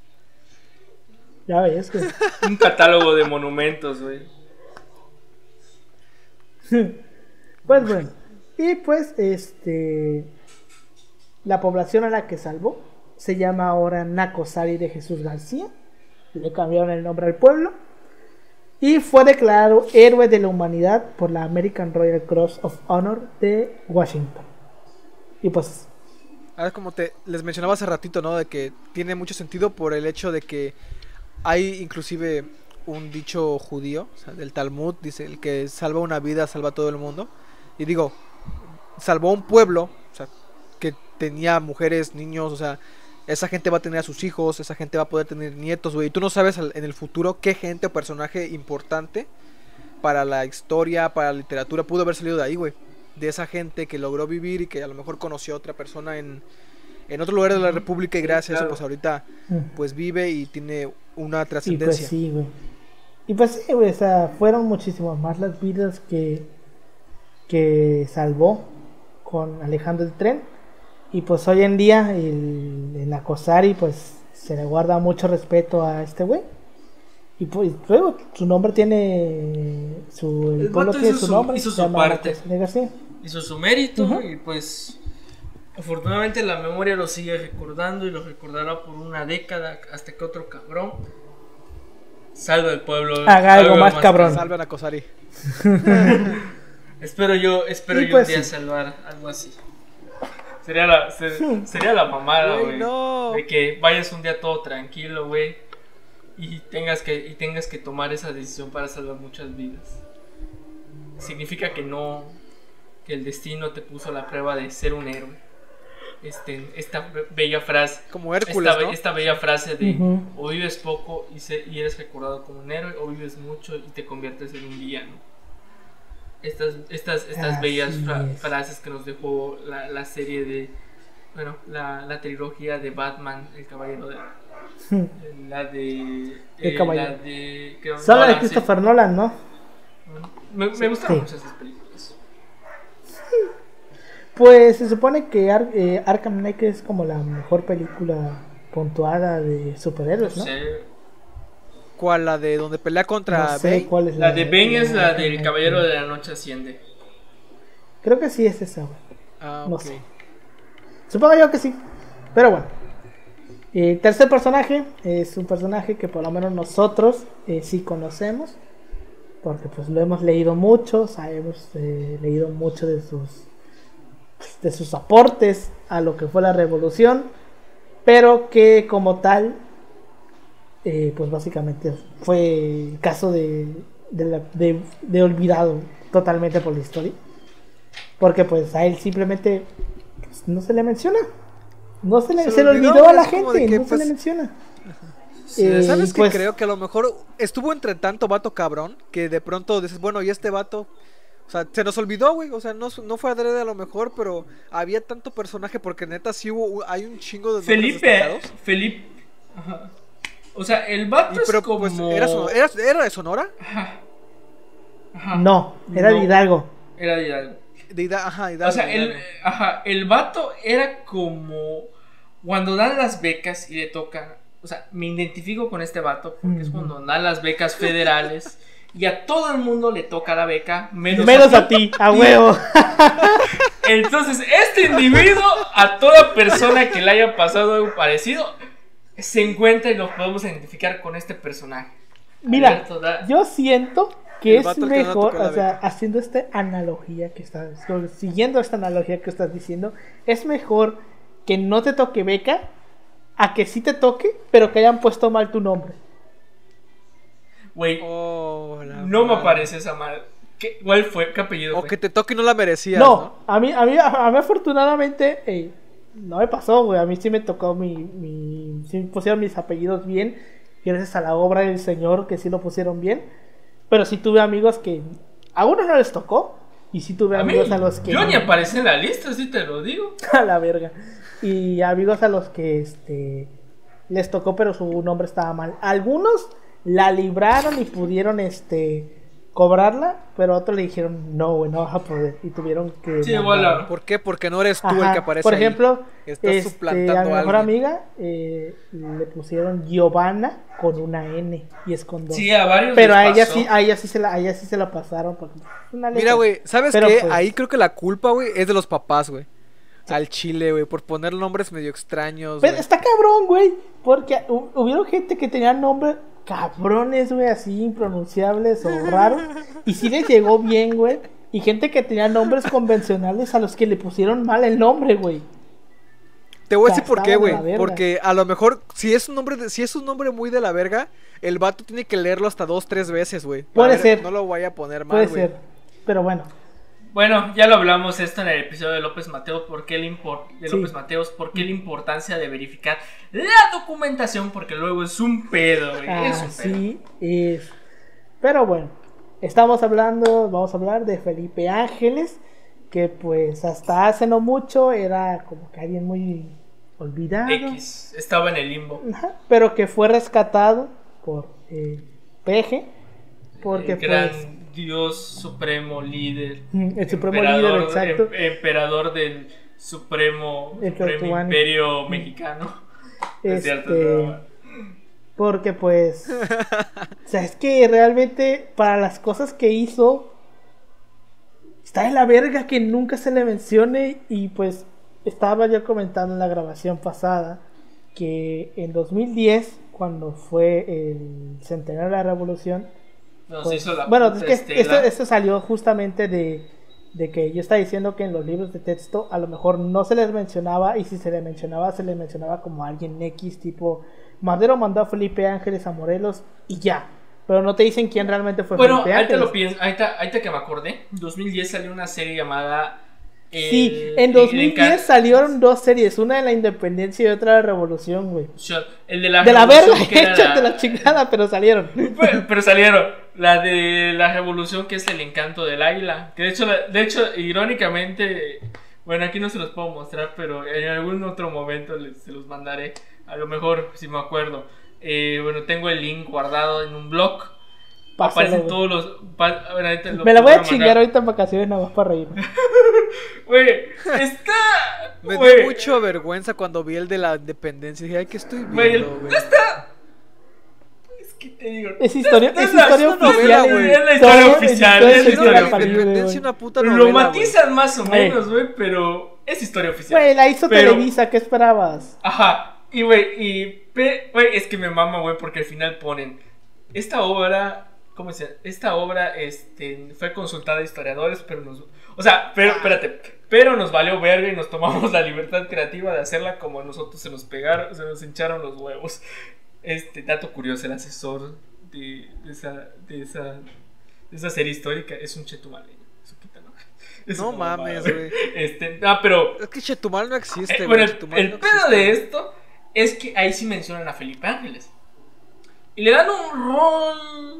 A: Ya ves que...
C: Un catálogo de monumentos, güey.
A: Pues bueno, y pues la población a la que salvó se llama ahora Nacosari de Jesús García. Le cambiaron el nombre al pueblo y fue declarado héroe de la humanidad por la American Royal Cross of Honor de Washington. Y pues
B: Ahora, como les mencionaba hace ratito, ¿no? De que tiene mucho sentido por el hecho de que hay inclusive un dicho judío, o sea, del Talmud, dice, el que salva una vida, salva a todo el mundo. Y digo, salvó un pueblo, o sea, que tenía mujeres, niños, o sea, esa gente va a tener a sus hijos, esa gente va a poder tener nietos, güey. Y tú no sabes en el futuro qué gente o personaje importante para la historia, para la literatura, pudo haber salido de ahí, güey. De esa gente que logró vivir y que a lo mejor conoció a otra persona en otro lugar de la República y gracias a eso, pues ahorita pues vive y tiene una
A: y
B: trascendencia.
A: pues sí, güey. Y pues sí, güey, o sea, fueron muchísimas más las vidas que salvó con Alejandro el Tren. Y pues hoy en día en Nacosari pues se le guarda mucho respeto a este güey. Y pues luego su nombre tiene el pueblo
C: vato
A: tiene su nombre,
C: hizo
A: se
C: su
A: llama
C: parte.
A: Nacosari García.
C: Hizo su mérito
A: Ujú.
C: y pues afortunadamente la memoria lo sigue recordando y lo recordará por una década hasta que otro cabrón salve al pueblo.
A: Haga algo más cabrón.
B: Salve a Nacosari.
C: Espero yo
A: pues
C: un día
A: sí.
C: salvar algo así. Sería la mamada,
B: Güey,
C: güey.
B: no.
C: De que vayas un día todo tranquilo, güey. Y tengas que tomar esa decisión para salvar muchas vidas. Significa que el destino te puso a la prueba de ser un héroe. Esta bella frase.
B: Como Hércules, ¿no?
C: Esta bella frase de
A: Ujú.
C: o vives poco y eres recordado como un héroe, o vives mucho y te conviertes en un villano. Estas
A: Así
C: bellas
A: es.
C: frases que nos dejó la serie de, bueno, la trilogía de Batman, El Caballero de la de
A: El Caballero.
C: la de
A: Son la de
C: Nolan, sí.
A: Christopher Nolan, ¿no?
C: Me gustaron
A: Sí.
C: mucho esas películas.
A: Pues se supone que Arkham Knight es como la mejor película puntuada de superhéroes, ¿no?
C: Sí.
B: ¿Cuál? La de donde pelea contra
A: No sé
B: Bane.
A: cuál es
C: La de Bane es la
A: Arkham
C: del
A: Knight.
C: Caballero de la Noche Asciende.
A: Creo que sí es esa, güey.
B: Ah,
A: No
B: ok.
A: sé. Supongo yo que sí. Pero bueno. El tercer personaje es un personaje que por lo menos nosotros sí conocemos. Porque pues lo hemos leído mucho. Hemos leído mucho de sus aportes a lo que fue la revolución. Pero que como tal, pues básicamente fue el caso de olvidado totalmente por la historia. Porque pues a él simplemente pues, no se le menciona. No se le olvidó a la
B: es como de
A: gente,
B: que,
A: no se
B: pues,
A: le menciona.
B: ¿Sabes qué?
A: pues,
B: Creo que a lo mejor estuvo entre tanto vato cabrón que de pronto dices, bueno, y este vato, o sea, se nos olvidó, güey, o sea, no fue adrede a lo mejor, pero había tanto personaje porque neta sí hay un chingo de nombres destacados.
C: Felipe. Ajá. O sea, el vato
B: Pero
C: es como...
B: pues era de Sonora,
C: Ajá.
A: No, era de
C: No.
A: Hidalgo.
C: Era de Hidalgo.
B: Hidalgo,
C: O sea,
B: Hidalgo.
C: el vato era como cuando dan las becas y le toca, o sea, me identifico con este vato porque es cuando dan las becas federales y a todo el mundo le toca la beca,
A: menos a ti, a huevo.
C: Entonces, este individuo, a toda persona que le haya pasado algo parecido, se encuentra y lo podemos identificar con este personaje.
A: Mira,
C: Alberto,
A: yo siento que
B: El
A: es
B: vato que no
A: mejor,
B: tocó la
A: o sea,
B: beca.
A: haciendo esta analogía que estás, siguiendo esta analogía que estás diciendo, es mejor que no te toque beca a que sí te toque, pero que hayan puesto mal tu nombre.
C: Güey,
B: Oh,
C: no me aparece esa madre. ¿Cuál fue? ¿Qué apellido
B: O
C: fue?
B: que te toque y no la merecías,
A: No,
B: ¿no?
A: a mí afortunadamente no me pasó, güey. A mí sí me tocó sí me pusieron mis apellidos bien, gracias a la obra del Señor que sí lo pusieron bien. Pero sí tuve amigos que a uno no les tocó y sí tuve
C: A mí,
A: amigos a los que
C: yo ni aparece en la lista, sí te lo digo.
A: a la verga. Y amigos a los que les tocó, pero su nombre estaba mal. Algunos la libraron y pudieron cobrarla, pero otros le dijeron, no, güey, no vas a poder. Y tuvieron que
C: Sí,
A: mandar.
C: voilà.
B: ¿Por qué? Porque no eres tú
A: Ajá.
B: el que aparece
A: Por
B: ahí.
A: ejemplo,
B: Estás
A: a
B: suplantando
A: mi
B: a
A: mejor
B: alguien.
A: amiga le pusieron Giovanna con una N y es con dos.
C: Sí, a varios
A: Pero
C: les
A: a ella
C: pasó.
A: sí, a ella sí se la pasaron porque es una letra.
B: Mira, güey, ¿sabes
A: Pero,
B: qué?
A: pues,
B: Ahí creo que la culpa, güey, es de los papás, güey. Al chile, güey, por poner nombres medio extraños,
A: Pero
B: güey.
A: está cabrón, güey, porque hubieron gente que tenía nombres cabrones, güey, así impronunciables o raros, y sí les llegó bien, güey, y gente que tenía nombres convencionales a los que le pusieron mal el nombre, güey.
B: Te voy a
A: Ya
B: decir por qué,
A: estaban
B: güey.
A: de la verga.
B: Porque a lo mejor, si es un nombre muy de la verga, el vato tiene que leerlo hasta 2-3 veces, güey. para
A: Puede
B: ver-
A: ser.
B: No lo vaya a poner mal,
A: Puede
B: güey.
A: ser, pero bueno.
C: Bueno, ya lo hablamos esto en el episodio de López Mateos,
A: Sí.
C: ¿por qué la importancia de verificar la documentación? Porque luego es un pedo, güey. Es un pedo.
A: Así es. Pero bueno, vamos a hablar de Felipe Ángeles, que pues hasta hace no mucho era como que alguien muy olvidado.
C: X, estaba en el limbo.
A: Ajá, pero que fue rescatado por Peje, porque
C: El gran
A: pues
C: Dios supremo líder.
A: el supremo líder, exacto.
C: Emperador del supremo
A: El Teotihuacán.
C: imperio mexicano. Es cierto, es broma.
A: porque pues o sea, es que realmente para las cosas que hizo está de la verga que nunca se le mencione. Y pues estaba yo comentando en la grabación pasada que en 2010, cuando fue el centenario de la revolución,
C: Nos
A: pues,
C: hizo la
A: bueno,
C: puta
A: es que
C: estela.
A: esto salió justamente de que yo estaba diciendo que en los libros de texto a lo mejor no se les mencionaba, y si se les mencionaba como alguien X, tipo Madero mandó a Felipe Ángeles a Morelos y ya, pero no te dicen quién realmente fue
C: Bueno,
A: Felipe
C: ahorita
A: Ángeles.
C: lo pienso, ahorita que me acordé, en 2010 salió una serie llamada
A: Sí, en 2010 salieron dos series, una de la independencia y otra de la revolución, güey.
C: El de la
A: De la verga,
C: revolución, que era
A: échate la chingada, pero salieron.
C: Pero salieron. La de la revolución, que es el encanto del águila. Que de hecho, irónicamente, bueno, aquí no se los puedo mostrar, pero en algún otro momento se los mandaré. A lo mejor, si me acuerdo. Bueno, tengo el link guardado en un blog.
A: Pásalo,
C: Aparecen
A: güey.
C: todos los. Bueno, ahorita
A: Me la voy a
C: mandar.
A: chingar ahorita en vacaciones nada más para reírme.
C: Güey, está.
B: Me
C: güey,
B: dio mucha vergüenza cuando vi el de la independencia. Dije, ay, ¿qué estoy
C: güey,
B: viendo, güey?
C: Es que te digo.
A: Es historia,
C: no
A: es
C: la-
A: historia
B: es una
A: oficial,
B: novela, güey.
C: Es la historia oficial.
A: es
C: Es la
B: Hicieron
C: historia
B: la
A: para
C: oficial.
A: libre,
B: independencia
A: güey.
B: una puta
C: Lo
B: novela, güey.
C: matizan más o
A: Güey.
C: menos, güey, pero es historia oficial.
A: Güey, la hizo
C: Pero-
A: Televisa, ¿qué esperabas?
C: Ajá, y güey, güey, es que me mama, güey, porque al final ponen esta obra, ¿cómo se llama? Esta obra, fue consultada a historiadores, pero espérate, pero nos valió verga y nos tomamos la libertad creativa de hacerla como a nosotros se nos hincharon los huevos. Dato curioso, el asesor de esa serie histórica es un chetumaleño. Eso quítalo. Es
B: No
C: una mamada,
B: mames, güey.
C: Pero
B: Es que Chetumal no existe, güey.
C: bueno,
B: Chetumal
C: el
B: no
C: pedo
B: existe.
C: de esto es que ahí sí mencionan a Felipe Ángeles. Y le dan un rol.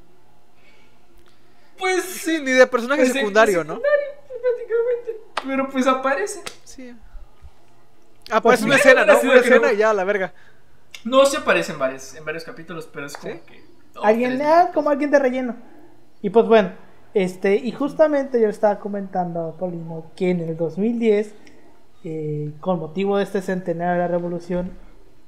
C: Pues.
B: Sí, ni de personaje
C: pues,
B: secundario, ¿no?
C: Prácticamente. Pero pues aparece.
B: Sí. Ah, pues una
C: sí,
B: escena, ¿no?
C: sí,
B: Una
C: sí,
B: escena
C: no.
B: y ya, la verga.
C: No se aparece en varios capítulos, pero es como
B: ¿Sí?
C: que.
A: Como alguien de relleno. Y pues bueno, y justamente yo estaba comentando a Paulino que en el 2010, con motivo de este centenario de la revolución,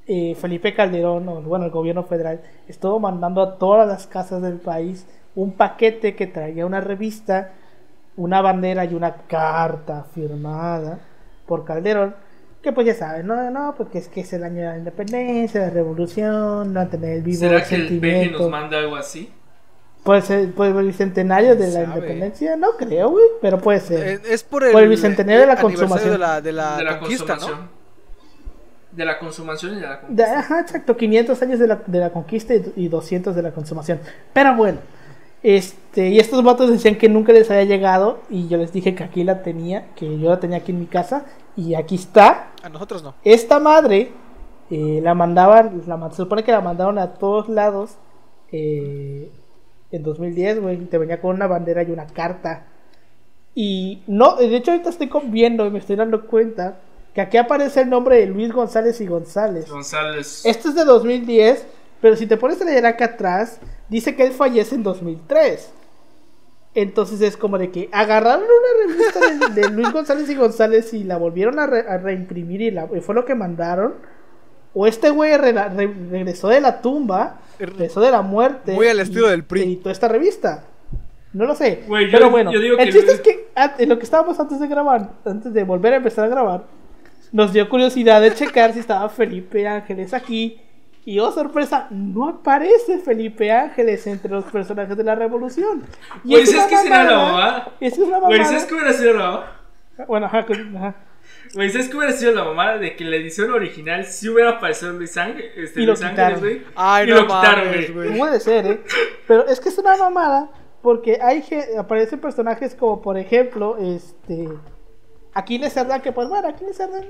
A: Felipe Calderón, o bueno, el gobierno federal, estuvo mandando a todas las casas del país un paquete que traía una revista, una bandera y una carta firmada por Calderón, que pues ya saben, no, porque es que es el año de la independencia, de la revolución, no tener el vivo
C: ¿Será que el
A: sentimiento.
C: PG nos manda algo así?
A: Pues el bicentenario de la
B: ¿Sabe?
A: independencia, no creo, güey, pero puede ser.
B: Es por
A: el bicentenario de la
B: aniversario
A: consumación.
B: de la conquista,
C: consumación.
B: ¿no?
C: De la consumación y de la conquista.
A: Ajá, exacto, 500 años de la conquista y 200 de la consumación. Pero bueno, y estos vatos decían que nunca les había llegado, y yo les dije que aquí la tenía, que yo la tenía aquí en mi casa, y aquí está.
B: A nosotros no.
A: Esta madre la mandaban, se supone que la mandaron a todos lados en 2010, güey, te venía con una bandera y una carta. Y no, de hecho ahorita estoy viendo y me estoy dando cuenta que aquí aparece el nombre de Luis González y González. Esto es de 2010, pero si te pones a leer acá atrás, dice que él fallece en 2003. Entonces es como de que agarraron una revista de Luis González y González y la volvieron a reimprimir y fue lo que mandaron. O este güey regresó de la tumba, regresó de la muerte.
B: Muy al estilo del PRI.
A: Editó esta revista. No lo sé.
C: Güey,
A: pero bueno,
C: yo digo
A: el
C: que
A: chiste es que en lo que estábamos antes de grabar, antes de volver a empezar a grabar, nos dio curiosidad de checar si estaba Felipe Ángeles aquí. Y oh sorpresa, no aparece Felipe Ángeles entre los personajes de la revolución. Y
C: Güey, ¿sabes qué será la mamada?
A: Es una mamada.
C: Güey, ¿sabes qué hubiera sido la mamada?
A: Bueno, ajá.
C: Güey, ¿sabes qué hubiera sido la mamada? De que en la edición original sí hubiera aparecido Luis Ángeles,
A: Y lo
C: Luis
A: quitaron.
C: Ángeles, güey.
B: Ay,
C: Y
B: no
C: lo quitaron,
B: mames,
C: güey.
A: Puede ser, pero es que es una mamada porque aparecen personajes como por ejemplo Aquiles Cerdán, que pues bueno, Aquiles Cerdán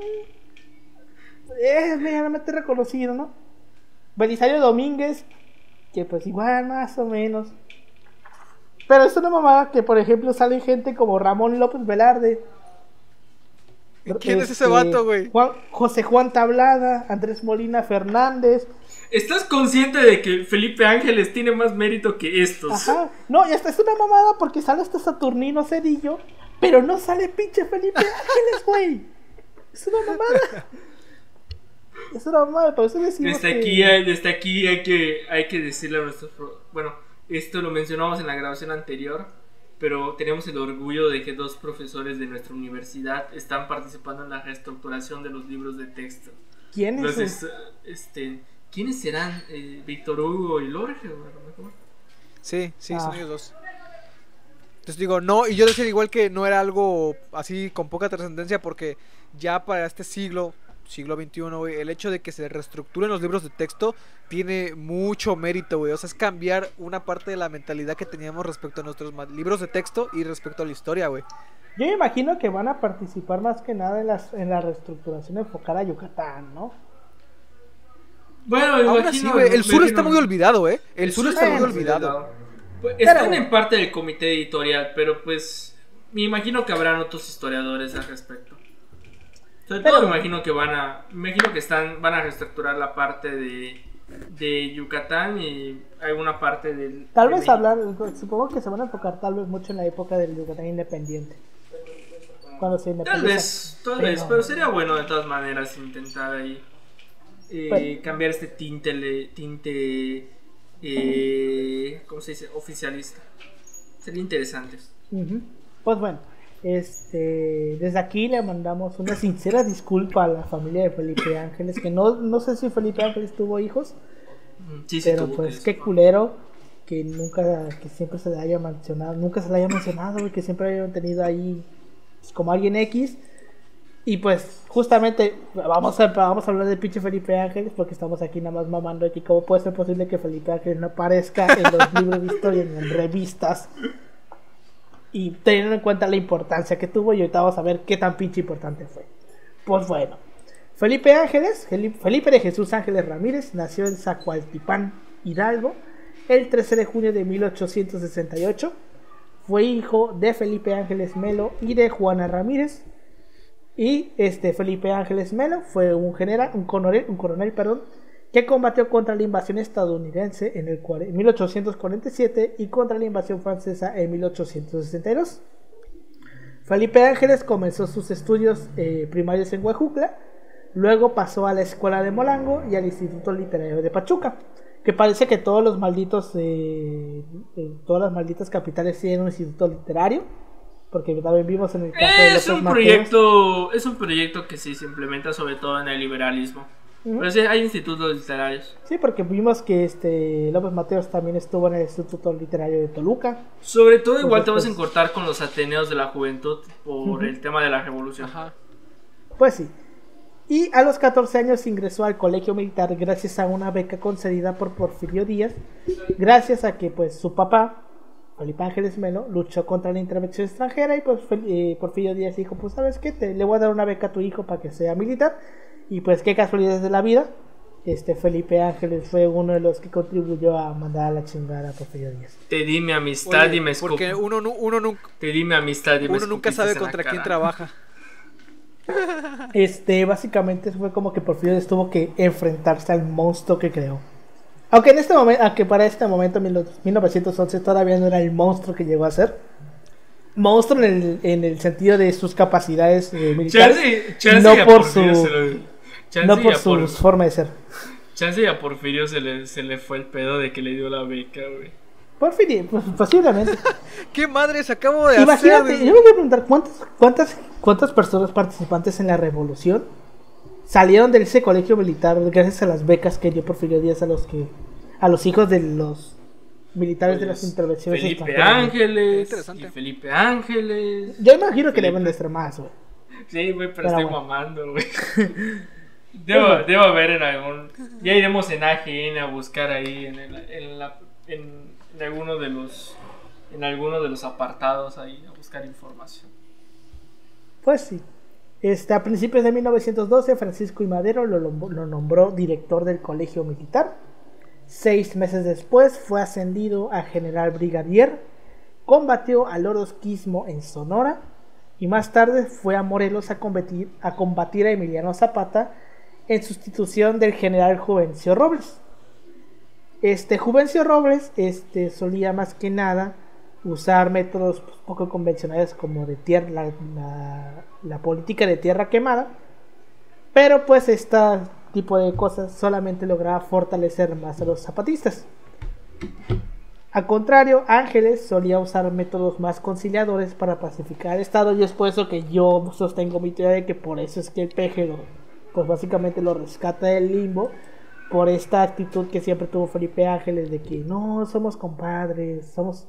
A: es medianamente reconocido, ¿no? Belisario Domínguez, que pues igual más o menos, pero es una mamada que por ejemplo sale gente como Ramón López Velarde.
B: ¿Quién es ese vato, güey?
A: José Juan Tablada, Andrés Molina Fernández.
C: ¿Estás consciente de que Felipe Ángeles tiene más mérito que estos?
A: Ajá, no, y hasta es una mamada porque sale este Saturnino Cedillo, pero no sale pinche Felipe Ángeles, güey. Es una mamada. Es una mamada, por eso decimos
C: Desde aquí hay que decirle a nuestros... Bueno, esto lo mencionamos en la grabación anterior, pero tenemos el orgullo de que 2 profesores de nuestra universidad están participando en la reestructuración de los libros de texto.
A: ¿Quiénes son?
C: Entonces, ¿quiénes serán? Víctor Hugo y Lorge, a lo mejor.
B: Sí, son ellos dos. Entonces digo, no, y yo decía igual que no era algo así con poca trascendencia, porque ya para este siglo XXI, güey, el hecho de que se reestructuren los libros de texto tiene mucho mérito, güey. O sea, es cambiar una parte de la mentalidad que teníamos respecto a nuestros libros de texto y respecto a la historia, güey.
A: Yo me imagino que van a participar más que nada en la reestructuración enfocada a Yucatán, ¿no?
C: Bueno,
B: Aún así, güey, el sur está muy olvidado, ¿eh? El sur está muy olvidado.
C: Pues, están en parte del comité editorial, pero pues me imagino que habrán otros historiadores al respecto. Sobre todo me imagino que van a reestructurar la parte de Yucatán y alguna parte del...
A: Tal vez supongo que se van a enfocar tal vez mucho en la época del Yucatán independiente. Cuando se independiza.
C: Tal vez, pero sería bueno de todas maneras intentar ahí cambiar este tinte ¿cómo se dice? Oficialista. Sería interesante.
A: Pues bueno, desde aquí le mandamos una sincera disculpa a la familia de Felipe Ángeles, que no sé si Felipe Ángeles tuvo hijos,
C: sí,
A: pero
C: tuvo,
A: pues qué culero que siempre se le haya mencionado, nunca se le haya mencionado, y que siempre hayan tenido ahí pues, como alguien X. Y pues justamente vamos a hablar de pinche Felipe Ángeles, porque estamos aquí nada más mamando aquí cómo puede ser posible que Felipe Ángeles no aparezca en los libros de historia ni en revistas, y teniendo en cuenta la importancia que tuvo. Y ahorita vamos a ver qué tan pinche importante fue. Pues bueno, Felipe de Jesús Ángeles Ramírez nació en Zacualtipán, Hidalgo, el 13 de junio de 1868. Fue hijo de Felipe Ángeles Melo y de Juana Ramírez. Y Felipe Ángeles Melo fue un coronel, que combatió contra la invasión estadounidense en 1847 y contra la invasión francesa en 1862. Felipe Ángeles comenzó sus estudios primarios en Huejutla, Luego pasó a la Escuela de Molango y al Instituto Literario de Pachuca. Que parece que todos los malditos, todas las malditas capitales tienen un instituto literario. Porque también vimos en el caso de López Mateos.
C: Es un proyecto que sí se implementa sobre todo en el liberalismo. Pero sí, hay institutos literarios.
A: Sí, porque vimos que López Mateos también estuvo en el Instituto Literario de Toluca.
C: Sobre todo igual te vas a encortar con los Ateneos de la Juventud por el tema de la revolución.
B: Ajá.
A: Pues sí. Y a los 14 años ingresó al colegio militar gracias a una beca concedida por Porfirio Díaz, gracias a que pues su papá, Felipe Ángeles Melo, luchó contra la intervención extranjera y pues Porfirio Díaz dijo, pues sabes qué, le voy a dar una beca a tu hijo para que sea militar. Y pues qué casualidades de la vida, Felipe Ángeles fue uno de los que contribuyó a mandar a la chingada a Porfirio Díaz.
C: Te di mi amistad. Oye, y me escupí.
B: Porque uno
C: te di mi amistad y me
B: uno nunca sabe contra quién trabaja.
A: Básicamente fue como que Porfirio Díaz tuvo que enfrentarse al monstruo que creó. Aunque para este momento, 1911, todavía no era el monstruo que llegó a ser. Monstruo en el sentido de sus capacidades militares, no por su forma de ser.
C: Chance y a Porfirio se le fue el pedo de que le dio la beca, güey.
A: Porfirio, pues, posiblemente.
B: ¿Qué madres acabo de
A: Imagínate,
B: hacer?
A: yo me voy a preguntar cuántas personas participantes en la revolución salieron de ese colegio militar gracias a las becas que dio Porfirio Díaz a los hijos de los militares pues, de las intervenciones
C: Felipe Ángeles.
A: Yo imagino que deben de ser más, güey.
C: Sí, güey, pero estoy mamando, güey. Debo ver en algún. Ya iremos en AGN a buscar ahí en alguno de los apartados ahí a buscar información.
A: Pues sí. A principios de 1912 Francisco I. Madero lo nombró director del colegio militar. 6 meses después fue ascendido a general brigadier, combatió al orozquismo en Sonora y más tarde fue a Morelos a combatir a Emiliano Zapata en sustitución del general Juvencio Robles. Juvencio Robles solía más que nada usar métodos poco convencionales como de tierra, la política de tierra quemada, pero pues este tipo de cosas solamente lograba fortalecer más a los zapatistas. Al contrario, Ángeles solía usar métodos más conciliadores para pacificar el Estado, y es por eso que yo sostengo mi teoría de que por eso es que el peje pues básicamente lo rescata del limbo, por esta actitud que siempre tuvo Felipe Ángeles de que no somos compadres, somos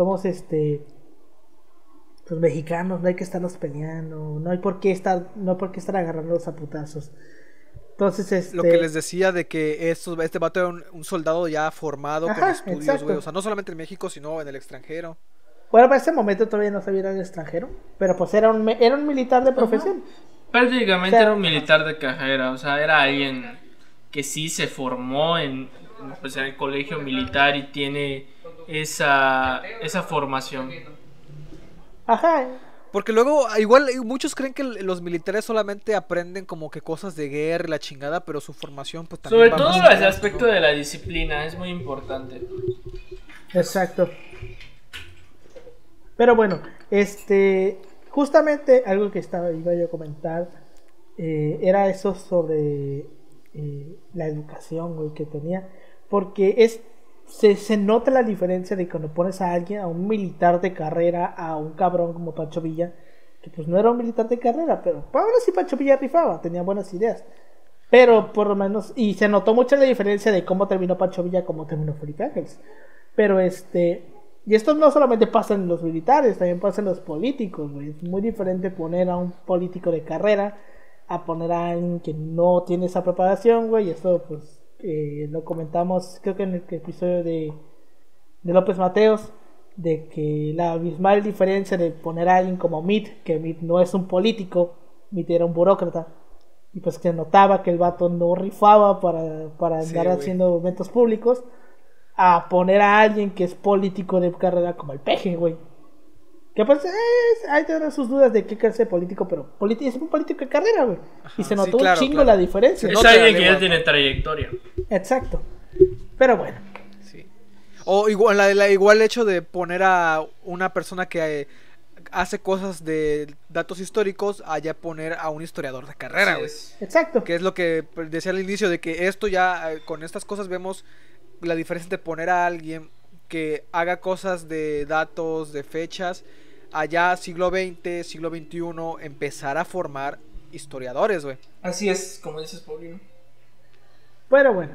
A: pues mexicanos, no hay que estarnos peleando, no hay por qué estar agarrándolos a putazos. Entonces,
B: lo que les decía de que este vato era un soldado ya formado, con estudios, güey. O sea, no solamente en México, sino en el extranjero.
A: Bueno, para ese momento todavía no sabía ir al extranjero, pero pues era un militar de profesión.
C: Prácticamente era un militar de carrera, o sea, era alguien que sí se formó en el colegio militar y tiene esa formación.
A: Ajá.
B: Porque luego, igual, muchos creen que los militares solamente aprenden como que cosas de guerra y la chingada, pero su formación pues también
C: sobre todo el aspecto de la disciplina es muy importante.
A: Exacto. Pero bueno, justamente algo que iba yo a comentar era eso sobre la educación, güey, que tenía, porque se nota la diferencia de cuando pones a alguien, a un militar de carrera, a un cabrón como Pancho Villa, que pues no era un militar de carrera, pero ahora sí Pancho Villa rifaba, tenía buenas ideas, pero por lo menos, y se notó mucho la diferencia de cómo terminó Pancho Villa, cómo terminó Felipe Ángeles, pero y esto no solamente pasa en los militares, también pasa en los políticos, güey. Es muy diferente poner a un político de carrera a poner a alguien que no tiene esa preparación, güey, y esto pues lo comentamos creo que en el episodio de López Mateos, de que la abismal diferencia de poner a alguien como Mitt, que Mitt no es un político, Mitt era un burócrata, y pues que notaba que el vato no rifaba para andar haciendo eventos públicos, a poner a alguien que es político de carrera como el peje, güey, que pues hay que tener sus dudas de qué clase de político, pero es un político de carrera, güey. Y se notó un chingo la diferencia.
C: Es alguien que ya tiene trayectoria.
A: Exacto. Pero bueno.
B: Sí. O igual hecho de poner a una persona que hace cosas de datos históricos a ya poner a un historiador de carrera, güey.
A: Exacto.
B: Que es lo que decía al inicio, de que esto ya, con estas cosas vemos la diferencia de poner a alguien que haga cosas de datos, de fechas, allá siglo XX, siglo XXI, empezar a formar historiadores, güey.
C: Así es, como dices, Paulino.
A: Pero bueno,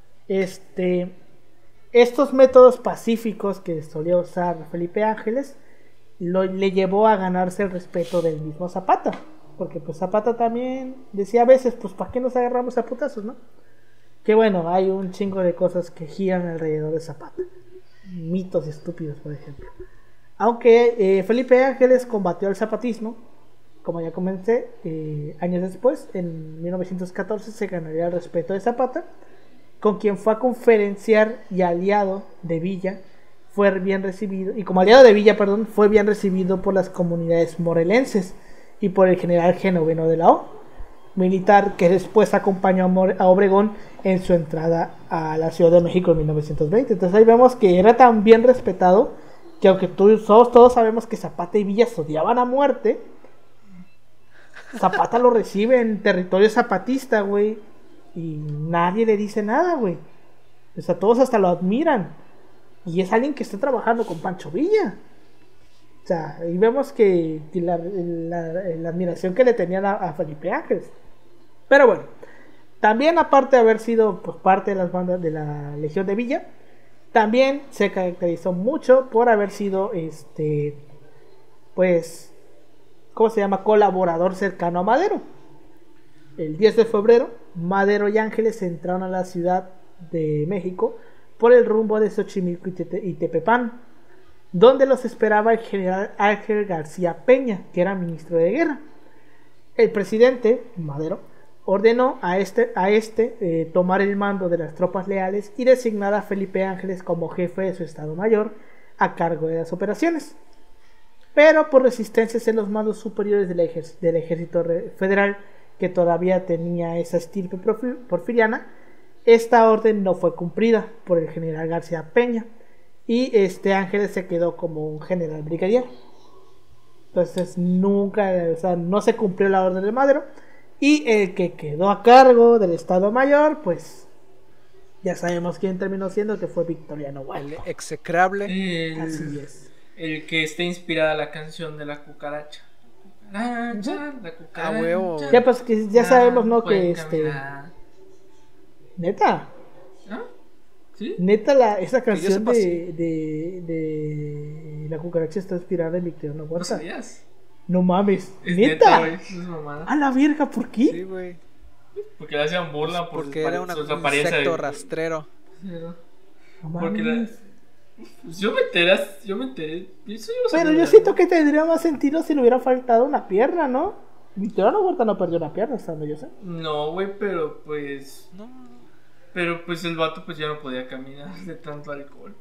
A: estos métodos pacíficos que solía usar Felipe Ángeles le llevó a ganarse el respeto del mismo Zapata, porque pues Zapata también decía a veces, pues ¿para qué nos agarramos a putazos, no? Que bueno, hay un chingo de cosas que giran alrededor de Zapata, mitos estúpidos, por ejemplo. Aunque Felipe Ángeles combatió el zapatismo, como ya comenté, años después, en 1914 se ganaría el respeto de Zapata, con quien fue a conferenciar y aliado de Villa, fue bien recibido, y como aliado de Villa, perdón, fue bien recibido por las comunidades morelenses y por el general Genoveno de la O, militar que después acompañó a Obregón en su entrada a la Ciudad de México en 1920. Entonces ahí vemos que era tan bien respetado que aunque todos sabemos que Zapata y Villa se odiaban a muerte, Zapata lo recibe en territorio zapatista, güey, y nadie le dice nada, güey. O sea, todos hasta lo admiran. Y es alguien que está trabajando con Pancho Villa. O sea, ahí vemos que la admiración que le tenían a Felipe Ángeles. Pero bueno, también aparte de haber sido pues, parte de las bandas de la Legión de Villa, también se caracterizó mucho por haber sido pues, ¿cómo se llama? Colaborador cercano a Madero. El 10 de febrero, Madero y Ángeles entraron a la Ciudad de México por el rumbo de Xochimilco y Tepepán, donde los esperaba el general Ángel García Peña, que era ministro de guerra. El presidente, Madero, ordenó a tomar el mando de las tropas leales y designar a Felipe Ángeles como jefe de su Estado Mayor a cargo de las operaciones. Pero por resistencias en los mandos superiores del ejército federal, que todavía tenía esa estirpe porfiriana, esta orden no fue cumplida por el general García Peña y Ángeles se quedó como un general brigadier. Entonces nunca, o sea, no se cumplió la orden de Madero, y el que quedó a cargo del Estado Mayor, pues ya sabemos quién terminó siendo, que fue Victoriano Huerta.
B: El execrable.
A: Así es.
C: El que está inspirada la canción de la cucaracha. La cucaracha.
B: A huevo.
A: Ya pues que ya sabemos, ¿no? Que
C: caminar.
A: Neta.
C: ¿Ah? ¿Sí?
A: Neta, esa canción
B: sepa, sí.
A: de La Cucaracha está inspirada en Victoriano
C: ¿No
A: Huerta.
C: sabías?
A: No mames.
C: Es
A: Neta.
C: güey. Es mamada.
A: A la verga, ¿por qué?
B: Sí, güey.
C: Porque le hacían burla
B: Porque era un
C: apariencia
B: insecto
C: de...
B: rastrero.
C: Sí, ¿no?
A: No
C: Porque
A: mames.
C: Pues yo me enteré. Eso yo
A: Pero
C: sabía,
A: yo siento
C: ¿no?
A: que tendría más sentido si le hubiera faltado una pierna, ¿no? Victoriano Huerta no perdió una pierna, hasta donde yo sé.
C: No, güey, pero pues...
B: No.
C: Pero pues el vato pues ya no podía caminar de tanto alcohol.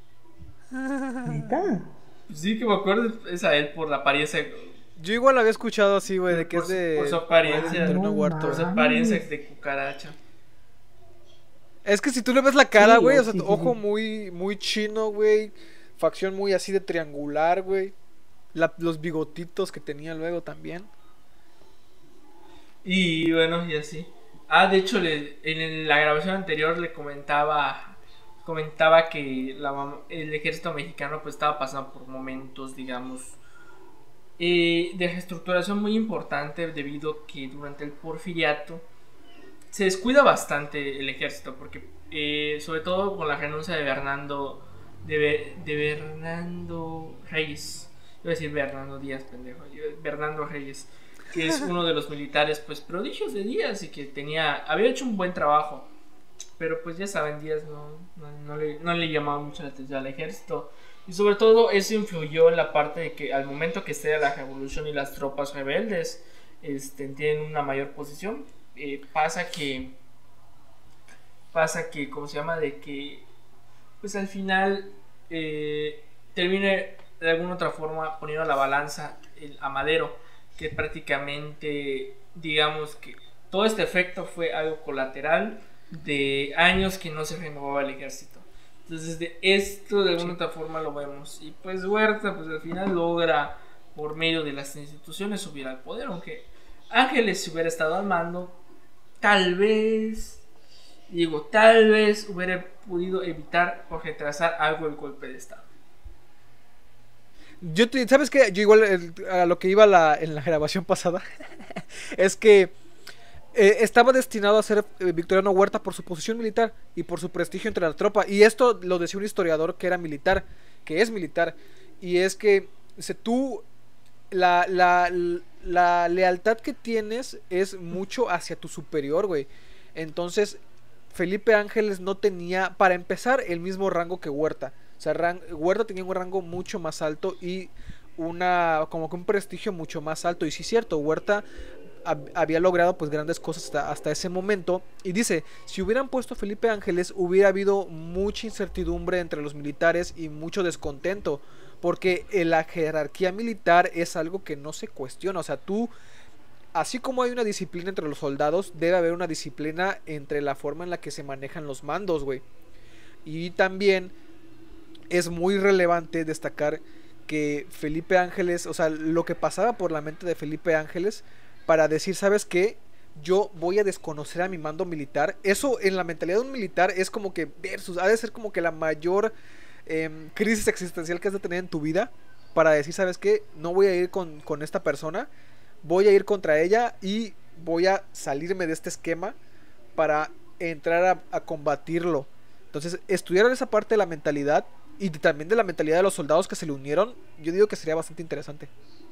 A: Neta.
C: Pues sí que me acuerdo es a él por la apariencia.
B: Yo igual había escuchado así, güey, de que
C: Por
B: es
C: su-
B: de...
C: por su apariencia.
B: Victoriano
A: No
B: Huerta.
C: Por su
A: mames.
C: apariencia de cucaracha.
B: Es que si tú le ves la cara,
A: Sí,
B: güey, o sea,
A: sí, sí,
B: ojo
A: sí.
B: muy chino, güey. Facción muy así de triangular, güey. Los bigotitos que tenía luego también.
C: Y bueno, y así. Ah, de hecho, en la grabación anterior le comentaba que el ejército mexicano pues estaba pasando por momentos, digamos, de reestructuración muy importante, debido a que durante el porfiriato se descuida bastante el ejército, porque sobre todo con la renuncia de Bernardo Reyes, iba a decir Bernardo Díaz, pendejo, Bernardo Reyes, que es uno de los militares pues prodigios de Díaz y que había hecho un buen trabajo, pero pues ya saben, Díaz no le llamaba mucho la atención al ejército, y sobre todo eso influyó en la parte de que al momento que estalla la revolución y las tropas rebeldes tienen una mayor posición, pasa que ¿cómo se llama? De que pues al final termine de alguna otra forma poniendo a la balanza a Madero, que prácticamente digamos que todo este efecto fue algo colateral de años que no se renovaba el ejército. Entonces de esto de alguna otra forma lo vemos, y pues Huerta pues al final logra por medio de las instituciones hubiera el poder, aunque Ángeles, si hubiera estado al mando, tal vez hubiera podido evitar o retrasar algo el golpe de estado.
B: ¿Sabes qué? Yo igual a lo que iba en la grabación pasada es que estaba destinado a ser Victoriano Huerta por su posición militar y por su prestigio entre la tropa. Y esto lo decía un historiador que era militar, que es militar. Y es que tú la lealtad que tienes es mucho hacia tu superior, güey. Entonces Felipe Ángeles no tenía, para empezar, el mismo rango que Huerta. O sea, Huerta tenía un rango mucho más alto y como que un prestigio mucho más alto. Y sí es cierto, Huerta había logrado pues grandes cosas hasta ese momento. Y dice, si hubieran puesto a Felipe Ángeles, hubiera habido mucha incertidumbre entre los militares y mucho descontento, porque la jerarquía militar es algo que no se cuestiona. O sea, así como hay una disciplina entre los soldados, debe haber una disciplina entre la forma en la que se manejan los mandos, güey. Y también es muy relevante destacar que Felipe Ángeles, o sea, lo que pasaba por la mente de Felipe Ángeles para decir, ¿sabes qué? Yo voy a desconocer a mi mando militar. Eso en la mentalidad de un militar es como que ha de ser como que la mayor crisis existencial que has de tener en tu vida, para decir, ¿sabes qué? No voy a ir con esta persona, voy a ir contra ella y voy a salirme de este esquema para entrar a combatirlo. Entonces, estudiar esa parte de la mentalidad y también de la mentalidad de los soldados que se le unieron, yo digo que sería bastante interesante.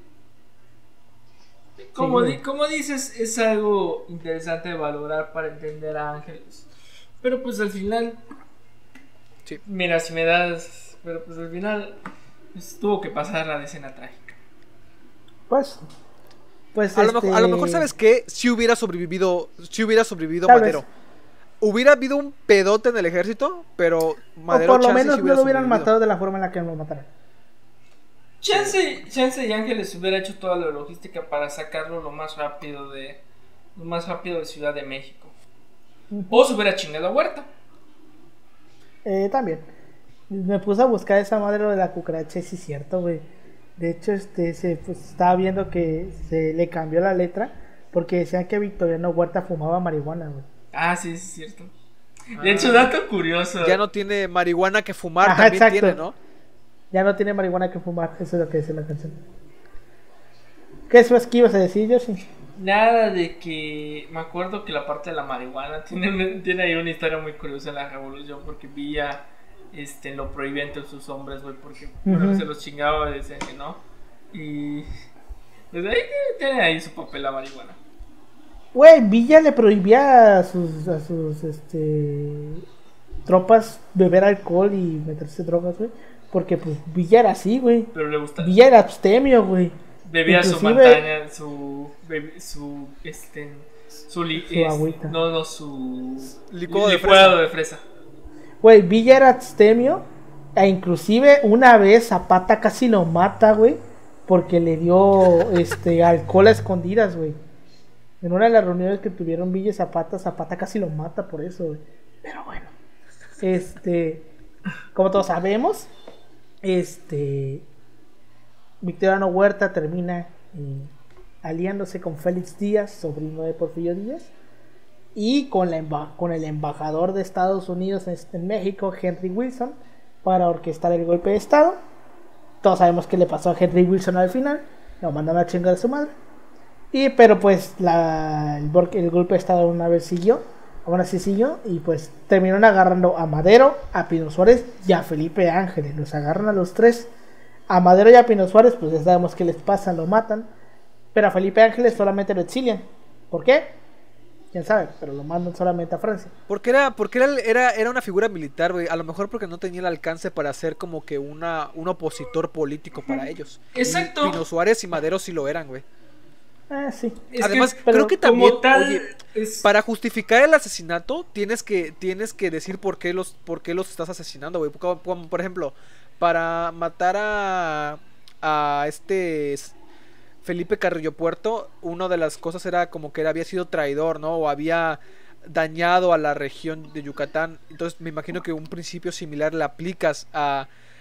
C: Como dices, es algo interesante de valorar para entender a Ángeles. Pero pues al final, sí. Mira, si me das, pero pues al final tuvo que pasar la escena trágica.
A: Pues
B: a lo mejor, ¿sabes qué? Si hubiera sobrevivido Madero. Hubiera habido un pedote en el ejército, pero
A: Madero, o por lo menos no lo hubieran matado de la forma en la que lo mataron.
C: Chance y Ángeles hubiera hecho toda la logística para sacarlo lo más rápido de Ciudad de México. O se hubiera chingado a Huerta.
A: También. Me puse a buscar esa madre de la cucaracha, sí es cierto, güey. De hecho, estaba viendo que se le cambió la letra porque decían que Victoriano Huerta fumaba marihuana, güey.
C: Ah, sí, es cierto. De hecho, dato curioso.
B: Ya no tiene marihuana que fumar, también exacto. Tiene, ¿no?
A: Ya no tiene marihuana que fumar, eso es lo que dice la canción. ¿Qué es que ibas a decir, Yoshi?
C: Nada, de que me acuerdo que la parte de la marihuana tiene ahí una historia muy curiosa en la revolución, porque Villa lo prohibía entre sus hombres, güey, porque se los chingaba y decían que no. Y pues ahí tiene ahí su papel la marihuana.
A: Güey, Villa le prohibía a sus tropas beber alcohol y meterse drogas, güey. Porque pues Villa era así, güey.
C: Pero le gustaba.
A: Villa era abstemio, güey.
C: Bebía su montaña, su
A: agüita.
C: Su
B: licuado
C: de fresa.
A: Güey, Villa era abstemio. E inclusive una vez Zapata casi lo mata, güey. Porque le dio alcohol a escondidas, güey. En una de las reuniones que tuvieron Villa y Zapata casi lo mata por eso, güey. Pero bueno. Como todos sabemos, Victoriano Huerta termina aliándose con Félix Díaz, sobrino de Porfirio Díaz, y con el embajador de Estados Unidos en México, Henry Wilson, para orquestar el golpe de estado. Todos sabemos qué le pasó a Henry Wilson al final, lo mandaron a chingar a su madre. Pero pues el golpe de estado una vez siguió, aún así siguió, y pues terminaron agarrando a Madero, a Pino Suárez y a Felipe Ángeles. Los agarran a los tres. A Madero y a Pino Suárez pues ya sabemos qué les pasa, lo matan. Pero a Felipe Ángeles solamente lo exilian. ¿Por qué? Quién sabe, pero lo mandan solamente a Francia.
B: Porque era una figura militar, güey. A lo mejor porque no tenía el alcance para ser como que un opositor político para ellos.
C: Exacto.
B: Y Pino Suárez y Madero sí lo eran, güey.
A: Sí.
B: Además, creo que también, para justificar el asesinato tienes que decir por qué los estás asesinando, güey. Como, por ejemplo, para matar a Felipe Carrillo Puerto, una de las cosas era como que había sido traidor, ¿no? O había dañado a la región de Yucatán. Entonces me imagino que un principio similar le aplicas a